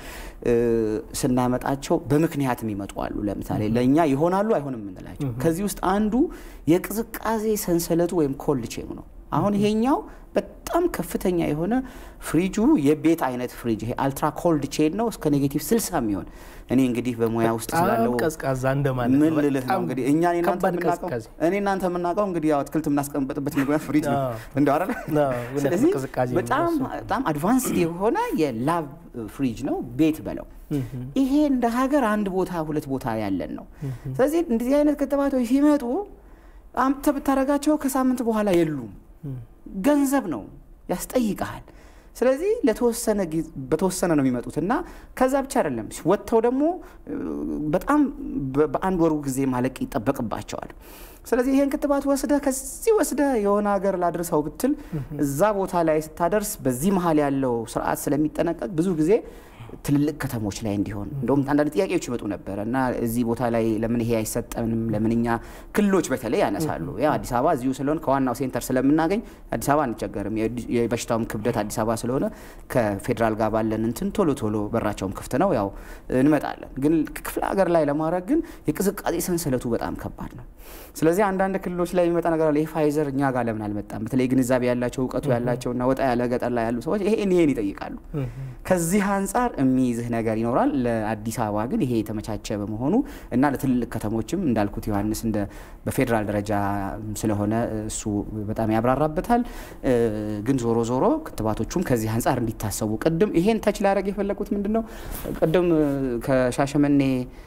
S4: ስናመጣቸው በምክንያትም ይመጣሉ። ለምሳሌ ለኛ ይሆናሉ አይሆንም እንላቸው። ከዚህ ውስጥ አንዱ የቅዝቃዜ ሰንሰለቱ ወይም ኮልድ ቼኑ ነው። አሁን ይሄኛው በጣም ከፍተኛ የሆነ ፍሪጁ የቤት አይነት ፍሪጅ ይሄ አልትራ ኮልድ ቼን ነው እስከ ኔጌቲቭ ስልሳ የሚሆን እኔ እንግዲህ በሙያ ውስጥ ስላለው
S1: ቀዝቃዛ እንደማለት
S4: ምን ልልህ ነው እንግዲህ እኛ እናንተ ምናቀው እኔ እናንተ ምናቀው እንግዲህ ያው አትክልት ምናስቀምጥበት ነው ፍሪጅ ነው እንደው አይደል? ስለዚህ በጣም በጣም አድቫንስድ የሆነ የላብ ፍሪጅ ነው ቤት በለው። ይሄ እንደ ሀገር አንድ ቦታ ሁለት ቦታ ያለን ነው። ስለዚህ እንደዚህ አይነት ክትባቶች ሲመጡ አምጥተ ብታረጋቸው ከሳምንት በኋላ የሉም። ገንዘብ ነው ያስጠይቃል። ስለዚህ ለተወሰነ በተወሰነ ነው የሚመጡትና ከዛ ብቻ አይደለም ወጥተው ደግሞ በጣም በአንድ ወሩ ጊዜ ማለቅ ይጠበቅባቸዋል። ስለዚህ ይሄን ክትባት ወስደ ከዚህ ወስደ የሆነ ሀገር ላድርሰው ብትል እዛ ቦታ ላይ ስታደርስ በዚህ መሃል ያለው ስርዓት ስለሚጠነቀቅ ብዙ ጊዜ ትልልቅ ከተሞች ላይ እንዲሆን እንደውም አንዳንድ ጥያቄዎች ይመጡ ነበር እና እዚህ ቦታ ላይ ለምን ይሄ አይሰጠንም ለምንኛ ክልሎች በተለይ ያነሳሉ። ያ አዲስ አበባ እዚሁ ስለሆነ ከዋናው ሴንተር ስለምናገኝ አዲስ አበባ አንቸገርም። የበሽታውም ክብደት አዲስ አበባ ስለሆነ ከፌደራል ጋር ባለን እንትን ቶሎ ቶሎ በራቸውም ክፍት ነው ያው እንመጣለን። ግን ክፍለ ሀገር ላይ ለማድረግ ግን የቅዝቃዜ ሰንሰለቱ በጣም ከባድ ነው። ስለዚህ አንዳንድ ክልሎች ላይ የሚመጣ ነገር አለ። ይሄ ፋይዘር እኛ ጋር ለምን አልመጣም? በተለይ ግንዛቤ ያላቸው ዕውቀቱ ያላቸውና ወጣ ያለ ገጠር ላይ ያሉ ሰዎች ይሄን ይሄን ይጠይቃሉ። ከዚህ አንፃር የሚይዝህ ነገር ይኖራል። ለአዲስ አበባ ግን ይሄ የተመቻቸ በመሆኑ እና ለትልልቅ ከተሞችም እንዳልኩት ዮሐንስ እንደ በፌደራል ደረጃ ስለሆነ እሱ በጣም ያብራራበታል። ግን ዞሮ ዞሮ ክትባቶቹም ከዚህ አንፃር እንዲታሰቡ ቅድም ይሄን ታች ላደርግ የፈለኩት ምንድነው ቅድም ከሻሸመኔ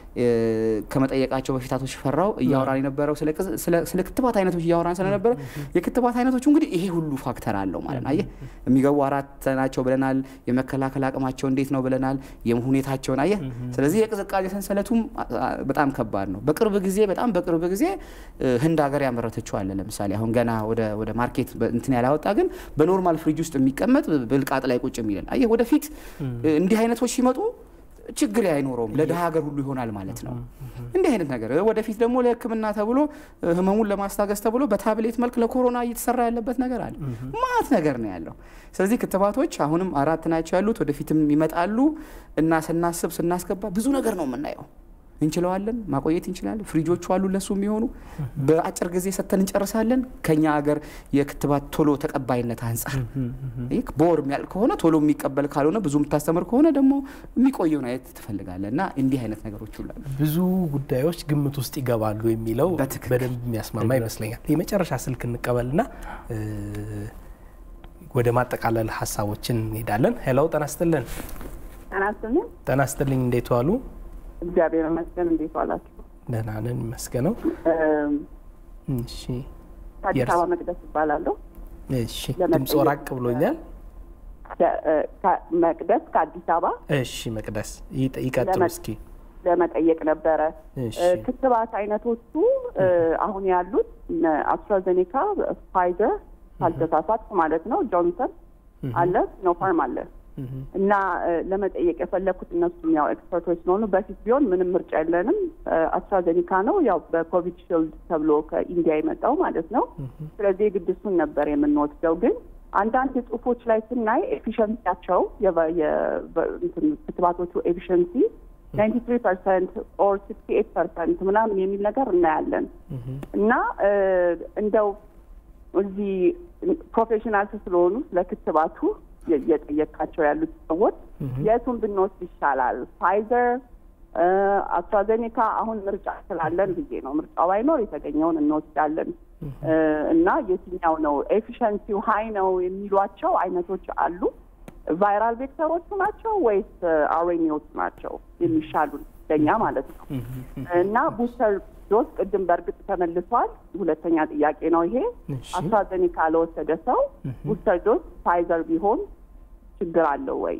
S4: ከመጠየቃቸው በፊት አቶ ሽፈራው እያወራን የነበረው ስለ ስለ ክትባት አይነቶች እያወራን ስለነበረ የክትባት አይነቶች እንግዲህ ይሄ ሁሉ ፋክተር አለው ማለት ነው። አየህ የሚገቡ አራት ናቸው ብለናል። የመከላከል አቅማቸው እንዴት ነው ብለናል። ይነግረናል የሁኔታቸውን አየ ስለዚህ የቅዝቃዜ ሰንሰለቱም በጣም ከባድ ነው በቅርብ ጊዜ በጣም በቅርብ ጊዜ ህንድ ሀገር ያመረተችው አለ ለምሳሌ አሁን ገና ወደ ወደ ማርኬት እንትን ያላወጣ ግን በኖርማል ፍሪጅ ውስጥ የሚቀመጥ ብልቃጥ ላይ ቁጭ የሚለን አየ ወደፊት እንዲህ አይነቶች ሲመጡ ችግር አይኖርም ለደሃ ሀገር ሁሉ ይሆናል ማለት ነው እንዲህ አይነት ነገር ወደፊት ደግሞ ለህክምና ተብሎ ህመሙን ለማስታገስ ተብሎ በታብሌት መልክ ለኮሮና እየተሰራ ያለበት ነገር አለ ማት ነገር ነው ያለው ስለዚህ ክትባቶች አሁንም አራት ናቸው ያሉት ወደፊትም ይመጣሉ እና ስናስብ ስናስገባ ብዙ ነገር ነው የምናየው እንችላለን ማቆየት እንችላለን ፍሪጆቹ አሉ ለሱ የሚሆኑ በአጭር ጊዜ ሰተን እንጨርሳለን ከኛ ሀገር የክትባት ቶሎ ተቀባይነት አንፃር ይክ ቦር የሚያል ከሆነ ቶሎ የሚቀበል ካልሆነ ብዙ የምታስተምር ከሆነ ደግሞ የሚቆየው ነው ተፈልጋለና እንዲህ አይነት ነገሮች ሁሉ
S1: ብዙ ጉዳዮች ግምት ውስጥ ይገባሉ የሚለው በደንብ የሚያስማማ ይመስለኛል የመጨረሻ ስልክ እንቀበልና ወደ ማጠቃለል ሐሳቦችን እንሄዳለን ሄሎ ተናስተልን
S8: ተናስተልን
S1: ተናስተልኝ እንዴት ዋሉ
S8: እግዚአብሔር ይመስገን እንዴት ዋላችሁ
S1: ደህና ነን መስገነው እሺ
S8: አዲስ አበባ መቅደስ ይባላልው
S1: እሺ ድምጽ ወራቅ ብሎኛል
S8: መቅደስ ከአዲስ አበባ
S1: እሺ መቅደስ ይቀጥሉ እስኪ
S8: ለመጠየቅ ነበረ ክትባት አይነቶቹ አሁን ያሉት አስትራዜኔካ ፋይዘር ካልተሳሳትኩ ማለት ነው ጆንሰን አለ ሲኖፋርም አለ እና ለመጠየቅ የፈለኩት እነሱ ያው ኤክስፐርቶች ነው በፊት ቢሆን ምንም ምርጫ የለንም አስትራዜኔካ ነው ያው በኮቪድ ሺልድ ተብሎ ከኢንዲያ የመጣው ማለት ነው ስለዚህ ግድሱን ነበር የምንወስደው ግን አንዳንድ ጽሁፎች ላይ ስናይ ኤፊሽንሲያቸው የክትባቶቹ ኤፊሽንሲ ninety-three percent or sixty-eight percent ምናምን የሚል ነገር እናያለን እና እንደው እዚህ ፕሮፌሽናል ስለሆኑ ለክትባቱ የጠየቃቸው ያሉት ሰዎች የቱን ብንወስድ ይሻላል ፋይዘር አስትራዜኔካ አሁን ምርጫ ስላለን ጊዜ ነው ምርጫው ባይኖር የተገኘውን እንወስዳለን እና የትኛው ነው ኤፊሽንሲው ሃይ ነው የሚሏቸው አይነቶች አሉ ቫይራል ቬክተሮቹ ናቸው ወይስ አርኤንኤዎች ናቸው የሚሻሉ ለኛ ማለት ነው እና ቡስተር ዶስ ቅድም በርግጥ ተመልሷል ሁለተኛ ጥያቄ ነው ይሄ አስትራዜኔካ ለወሰደ ሰው ቡስተር ዶስ ፋይዘር ቢሆን ችግር አለው ወይ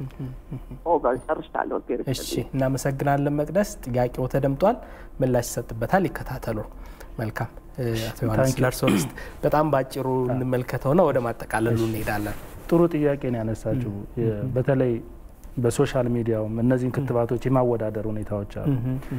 S8: ኦቨር ጨርሻለሁ
S1: እሺ እናመሰግናለን መቅደስ ጥያቄው ተደምጧል ምላሽ ይሰጥበታል ይከታተሉ መልካም አቶ ዮሐንስ ለርሶስት በጣም ባጭሩ እንመልከተውና ወደ ማጠቃለሉ እንሄዳለን
S2: ጥሩ ጥያቄ ነው ያነሳችሁ በተለይ በሶሻል ሚዲያው እነዚህን ክትባቶች የማወዳደር ሁኔታዎች አሉ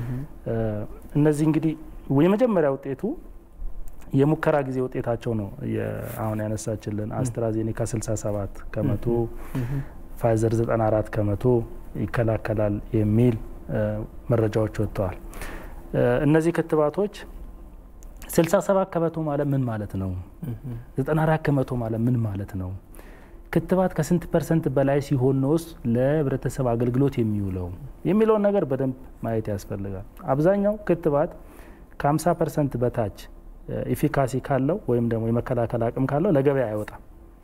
S2: እነዚህ እንግዲህ የመጀመሪያ ውጤቱ የሙከራ ጊዜ ውጤታቸው ነው አሁን ያነሳችልን አስትራዜኔካ ስልሳ ሰባት ከመቶ ፋይዘር ዘጠና አራት ከመቶ ይከላከላል የሚል መረጃዎች ወጥተዋል እነዚህ ክትባቶች ስልሳ ሰባት ከመቶ ማለት ምን ማለት ነው ዘጠና አራት ከመቶ ማለት ምን ማለት ነው ክትባት ከስንት ፐርሰንት በላይ ሲሆን ነው ለህብረተሰብ አገልግሎት የሚውለው የሚለው ነገር በደንብ ማየት ያስፈልጋል አብዛኛው ክትባት ከ50 ፐርሰንት በታች ኢፊካሲ ካለው ወይም ደግሞ የመከላከል አቅም ካለው ለገበያ አይወጣም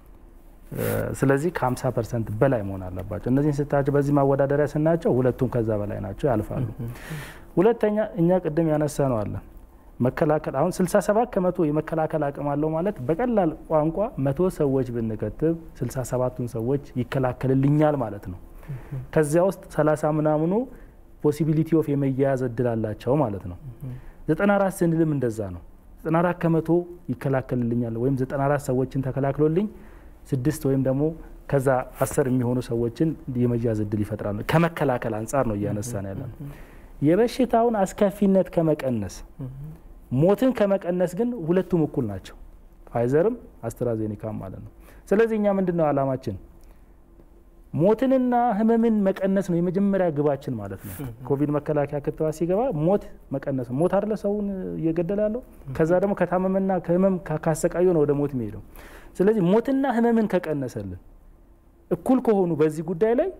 S2: ስለዚህ ከ50 ፐርሰንት በላይ መሆን አለባቸው እነዚህን ስታጭ በዚህ ማወዳደሪያ ስናቸው ሁለቱም ከዛ በላይ ናቸው ያልፋሉ ሁለተኛ እኛ ቅድም ያነሳነው አለ መከላከል አሁን ስልሳ ሰባት ከመቶ የመከላከል አቅም አለው ማለት በቀላል ቋንቋ መቶ ሰዎች ብንከትብ ስልሳ ሰባቱን ሰዎች ይከላከልልኛል ማለት ነው ከዚያ ውስጥ ሰላሳ ምናምኑ ፖሲቢሊቲ ኦፍ የመያያዝ እድል አላቸው ማለት ነው ዘጠና አራት ስንልም እንደዛ ነው ዘጠና አራት ከመቶ ይከላከልልኛል ወይም ዘጠና አራት ሰዎችን ተከላክሎልኝ ስድስት ወይም ደግሞ ከዛ አስር የሚሆኑ ሰዎችን የመያዝ እድል ይፈጥራሉ ከመከላከል አንፃር ነው ያነሳን ያለን የበሽታውን አስከፊነት ከመቀነስ ሞትን ከመቀነስ ግን ሁለቱም እኩል ናቸው ፋይዘርም አስትራዜኔካም ማለት ነው ስለዚህ እኛ ምንድነው አላማችን ሞትንና ህመምን መቀነስ ነው የመጀመሪያ ግባችን ማለት ነው ኮቪድ መከላከያ ክትባት ሲገባ ሞት መቀነስ ሞት አይደለ ሰውን እየገደላለው ከዛ ደግሞ ከታመመና ከህመም ካሰቃዩ ነው ወደ ሞት የሚሄደው ስለዚህ ሞትና ህመምን ከቀነሰልን እኩል ከሆኑ በዚህ ጉዳይ ላይ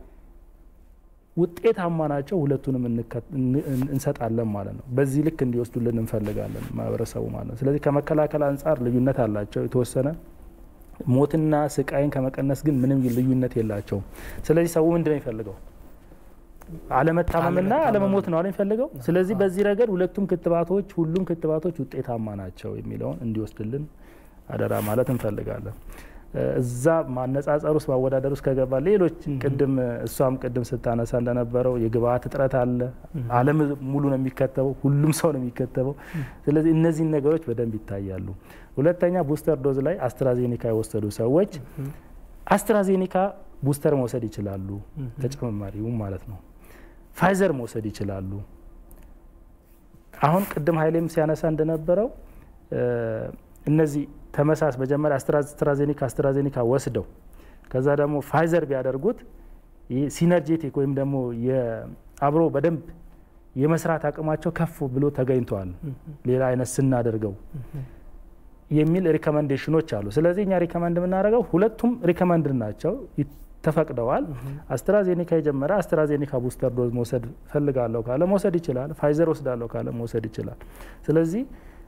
S2: ውጤታማ ናቸው ሁለቱንም እንሰጣለን ማለት ነው በዚህ ልክ እንዲወስዱልን እንፈልጋለን ማህበረሰቡ ማለት ነው ስለዚህ ከመከላከል አንፃር ልዩነት አላቸው የተወሰነ ሞትና ስቃይን ከመቀነስ ግን ምንም ልዩነት የላቸው ስለዚህ ሰው ምንድነው ይፈልገው አለመታመምና አለመሞት ነው አይፈልገው ስለዚህ በዚህ ረገድ ሁለቱም ክትባቶች ሁሉም ክትባቶች ውጤታማ ናቸው የሚለውን እንዲወስድልን አደራ ማለት እንፈልጋለን እዛ ማነጻጸር ውስጥ ማወዳደር ውስጥ ከገባ ሌሎች ቅድም እሷም ቅድም ስታነሳ እንደነበረው የግብአት እጥረት አለ። ዓለም ሙሉ ነው የሚከተበው፣ ሁሉም ሰው ነው የሚከተበው። ስለዚህ እነዚህ ነገሮች በደንብ ይታያሉ። ሁለተኛ ቡስተር ዶዝ ላይ አስትራዜኒካ የወሰዱ ሰዎች አስትራዜኒካ ቡስተር መውሰድ ይችላሉ፣ ተጨማሪው ማለት ነው። ፋይዘር መውሰድ ይችላሉ። አሁን ቅድም ኃይሌም ሲያነሳ እንደነበረው እነዚህ ተመሳስ መጀመሪያ አስትራዜኒካ አስትራዜኒካ ወስደው ከዛ ደግሞ ፋይዘር ቢያደርጉት ሲነርጄቲክ ወይም ደግሞ የአብሮ በደንብ የመስራት አቅማቸው ከፍ ብሎ ተገኝቷል ሌላ አይነት ስናደርገው የሚል ሪኮመንዴሽኖች አሉ። ስለዚህ እኛ ሪኮመንድ የምናደርገው ሁለቱም ሪኮመንድ ናቸው፣ ተፈቅደዋል። አስትራዜኒካ የጀመረ አስትራዜኒካ ቡስተር ዶዝ መውሰድ ፈልጋለሁ ካለ መውሰድ ይችላል። ፋይዘር ወስዳለሁ ካለ መውሰድ ይችላል። ስለዚህ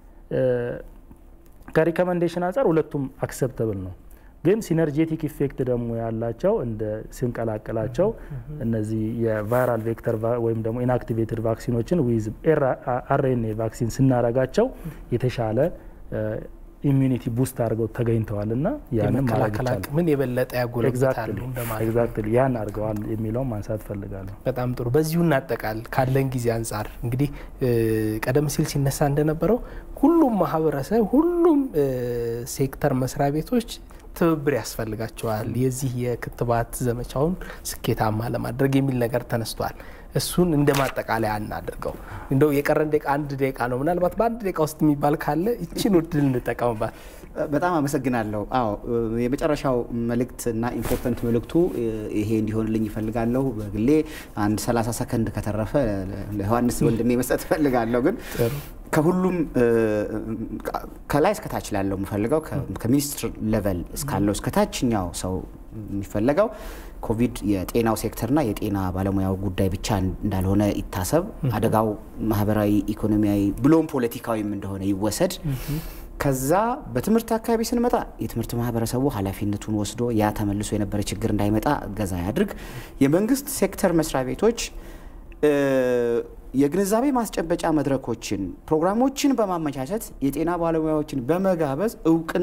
S2: ከሪኮመንዴሽን አንፃር ሁለቱም አክሰፕተብል ነው። ግን ሲነርጄቲክ ኢፌክት ደግሞ ያላቸው እንደ ሲንቀላቀላቸው እነዚህ የቫይራል ቬክተር ወይም ደግሞ ኢንአክቲቬትድ ቫክሲኖችን ዊዝ አርኤንኤ ቫክሲን ስናረጋቸው የተሻለ ኢሚዩኒቲ ቡስት አድርገው ተገኝተዋልና ያንን
S1: መከላከል አቅምን የበለጠ ያጎለብታል እንደማለት
S2: ኤግዛክትሊ ያን አድርገዋል የሚለው ማንሳት ፈልጋለሁ።
S1: በጣም ጥሩ። በዚሁ እናጠቃል ካለን ጊዜ አንፃር እንግዲህ ቀደም ሲል ሲነሳ እንደነበረው ሁሉም ማህበረሰብ ሁሉም ሴክተር መስሪያ ቤቶች ትብብር ያስፈልጋቸዋል የዚህ የክትባት ዘመቻውን ስኬታማ ለማድረግ የሚል ነገር ተነስቷል። እሱን እንደማጠቃለያ እናድርገው። እንደው የቀረን ደቂቃ አንድ ደቂቃ ነው። ምናልባት በአንድ ደቂቃ ውስጥ የሚባል ካለ እቺን እድል እንጠቀምባት።
S4: በጣም አመሰግናለሁ። አዎ የመጨረሻው መልእክትና ኢምፖርታንት መልእክቱ ይሄ እንዲሆንልኝ ይፈልጋለሁ። በግሌ አንድ ሰላሳ ሰከንድ ከተረፈ ለዮሐንስ ወንድሜ መስጠት ፈልጋለሁ። ግን ከሁሉም ከላይ እስከታች ላለው የምፈልገው ከሚኒስትር ሌቨል እስካለው እስከታችኛው ሰው የሚፈልገው ኮቪድ የጤናው ሴክተርና የጤና ባለሙያው ጉዳይ ብቻ እንዳልሆነ ይታሰብ። አደጋው ማህበራዊ፣ ኢኮኖሚያዊ ብሎም ፖለቲካዊም እንደሆነ ይወሰድ። ከዛ በትምህርት አካባቢ ስንመጣ የትምህርት ማህበረሰቡ ኃላፊነቱን ወስዶ ያ ተመልሶ የነበረ ችግር እንዳይመጣ ገዛ ያድርግ። የመንግስት ሴክተር መስሪያ ቤቶች የግንዛቤ ማስጨበጫ መድረኮችን ፕሮግራሞችን በማመቻቸት የጤና ባለሙያዎችን በመጋበዝ እውቅን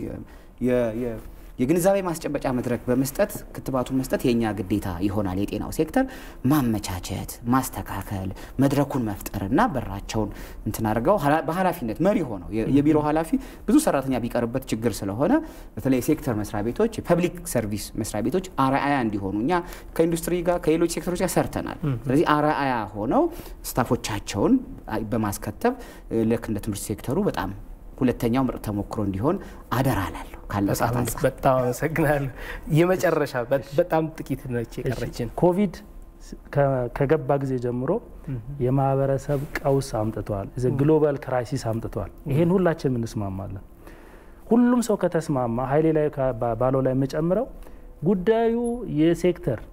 S4: የግንዛቤ ማስጨበጫ መድረክ በመስጠት ክትባቱን መስጠት የኛ ግዴታ ይሆናል። የጤናው ሴክተር ማመቻቸት፣ ማስተካከል፣ መድረኩን መፍጠርና በራቸውን እንትን አድርገው በኃላፊነት መሪ ሆነው የቢሮ ኃላፊ ብዙ ሰራተኛ ቢቀርበት ችግር ስለሆነ በተለይ ሴክተር መስሪያ ቤቶች ፐብሊክ ሰርቪስ መስሪያ ቤቶች አርአያ እንዲሆኑ እኛ ከኢንዱስትሪ ጋር ከሌሎች ሴክተሮች ጋር ሰርተናል። ስለዚህ አርአያ ሆነው ስታፎቻቸውን በማስከተብ ልክ እንደ ትምህርት ሴክተሩ በጣም ሁለተኛው ምርጥ ተሞክሮ እንዲሆን አደራ አላለሁ። ካለሳታስ
S1: በጣም አመሰግናለሁ። የመጨረሻ በጣም ጥቂት ነች የቀረችን።
S2: ኮቪድ ከገባ ጊዜ ጀምሮ የማህበረሰብ ቀውስ አምጥቷል። ዘ ግሎባል ክራይሲስ አምጥቷል። ይሄን ሁላችንም እንስማማለን። ሁሉም ሰው ከተስማማ ኃይሌ ላይ ባለው ላይ መጨምረው ጉዳዩ የሴክተር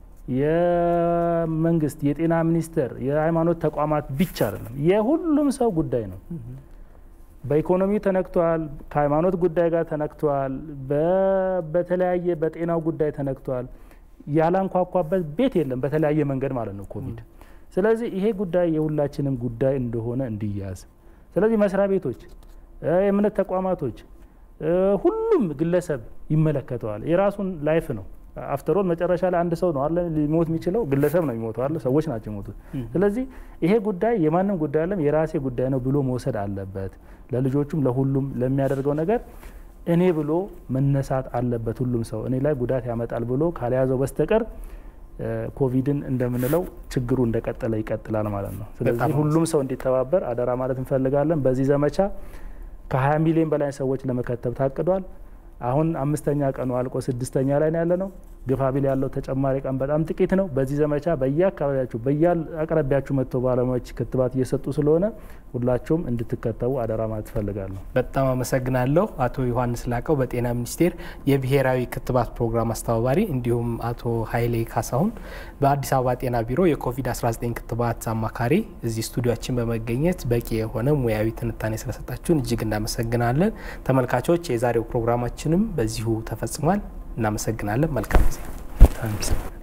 S2: የመንግስት የጤና ሚኒስቴር የሃይማኖት ተቋማት ብቻ አይደለም፣ የሁሉም ሰው ጉዳይ ነው። በኢኮኖሚ ተነክቷል፣ ከሃይማኖት ጉዳይ ጋር ተነክቷል፣ በተለያየ በጤናው ጉዳይ ተነክቷል። ያላንኳኳበት ቤት የለም በተለያየ መንገድ ማለት ነው ኮቪድ። ስለዚህ ይሄ ጉዳይ የሁላችንም ጉዳይ እንደሆነ እንዲያዝ፣ ስለዚህ መስሪያ ቤቶች፣ የእምነት ተቋማቶች፣ ሁሉም ግለሰብ ይመለከተዋል። የራሱን ላይፍ ነው። አፍተር ኦል መጨረሻ ላይ አንድ ሰው ነው አይደል ሊሞት የሚችለው፣ ግለሰብ ነው የሚሞተው አይደል፣ ሰዎች ናቸው የሚሞቱት። ስለዚህ ይሄ ጉዳይ የማንም ጉዳይ አይደለም የራሴ ጉዳይ ነው ብሎ መውሰድ አለበት። ለልጆቹም ለሁሉም ለሚያደርገው ነገር እኔ ብሎ መነሳት አለበት። ሁሉም ሰው እኔ ላይ ጉዳት ያመጣል ብሎ ካልያዘው በስተቀር ኮቪድን እንደምንለው ችግሩ እንደቀጠለ ይቀጥላል ማለት ነው። ስለዚህ ሁሉም ሰው እንዲተባበር አደራ ማለት እንፈልጋለን። በዚህ ዘመቻ ከ20 ሚሊዮን በላይ ሰዎች ለመከተብ ታቅዷል። አሁን አምስተኛ ቀኑ አልቆ ስድስተኛ ላይ ነው ያለነው። ግፋቢል ያለው ተጨማሪ ቀን በጣም ጥቂት ነው። በዚህ ዘመቻ በየአካባቢያችሁ በየአቅራቢያችሁ መጥተው ባለሙያዎች ክትባት እየሰጡ ስለሆነ ሁላችሁም እንድትከተቡ አደራ ማለት ፈልጋለሁ።
S1: በጣም አመሰግናለሁ አቶ ዮሐንስ ላቀው በጤና ሚኒስቴር የብሔራዊ ክትባት ፕሮግራም አስተባባሪ፣ እንዲሁም አቶ ኃይሌ ካሳሁን በአዲስ አበባ ጤና ቢሮ የኮቪድ አስራ ዘጠኝ ክትባት አማካሪ እዚህ ስቱዲዮአችን በመገኘት በቂ የሆነ ሙያዊ ትንታኔ ስለሰጣችሁን እጅግ እናመሰግናለን። ተመልካቾች የዛሬው ፕሮግራማችንም በዚሁ ተፈጽሟል። እናመሰግናለን። መልካም ጊዜ።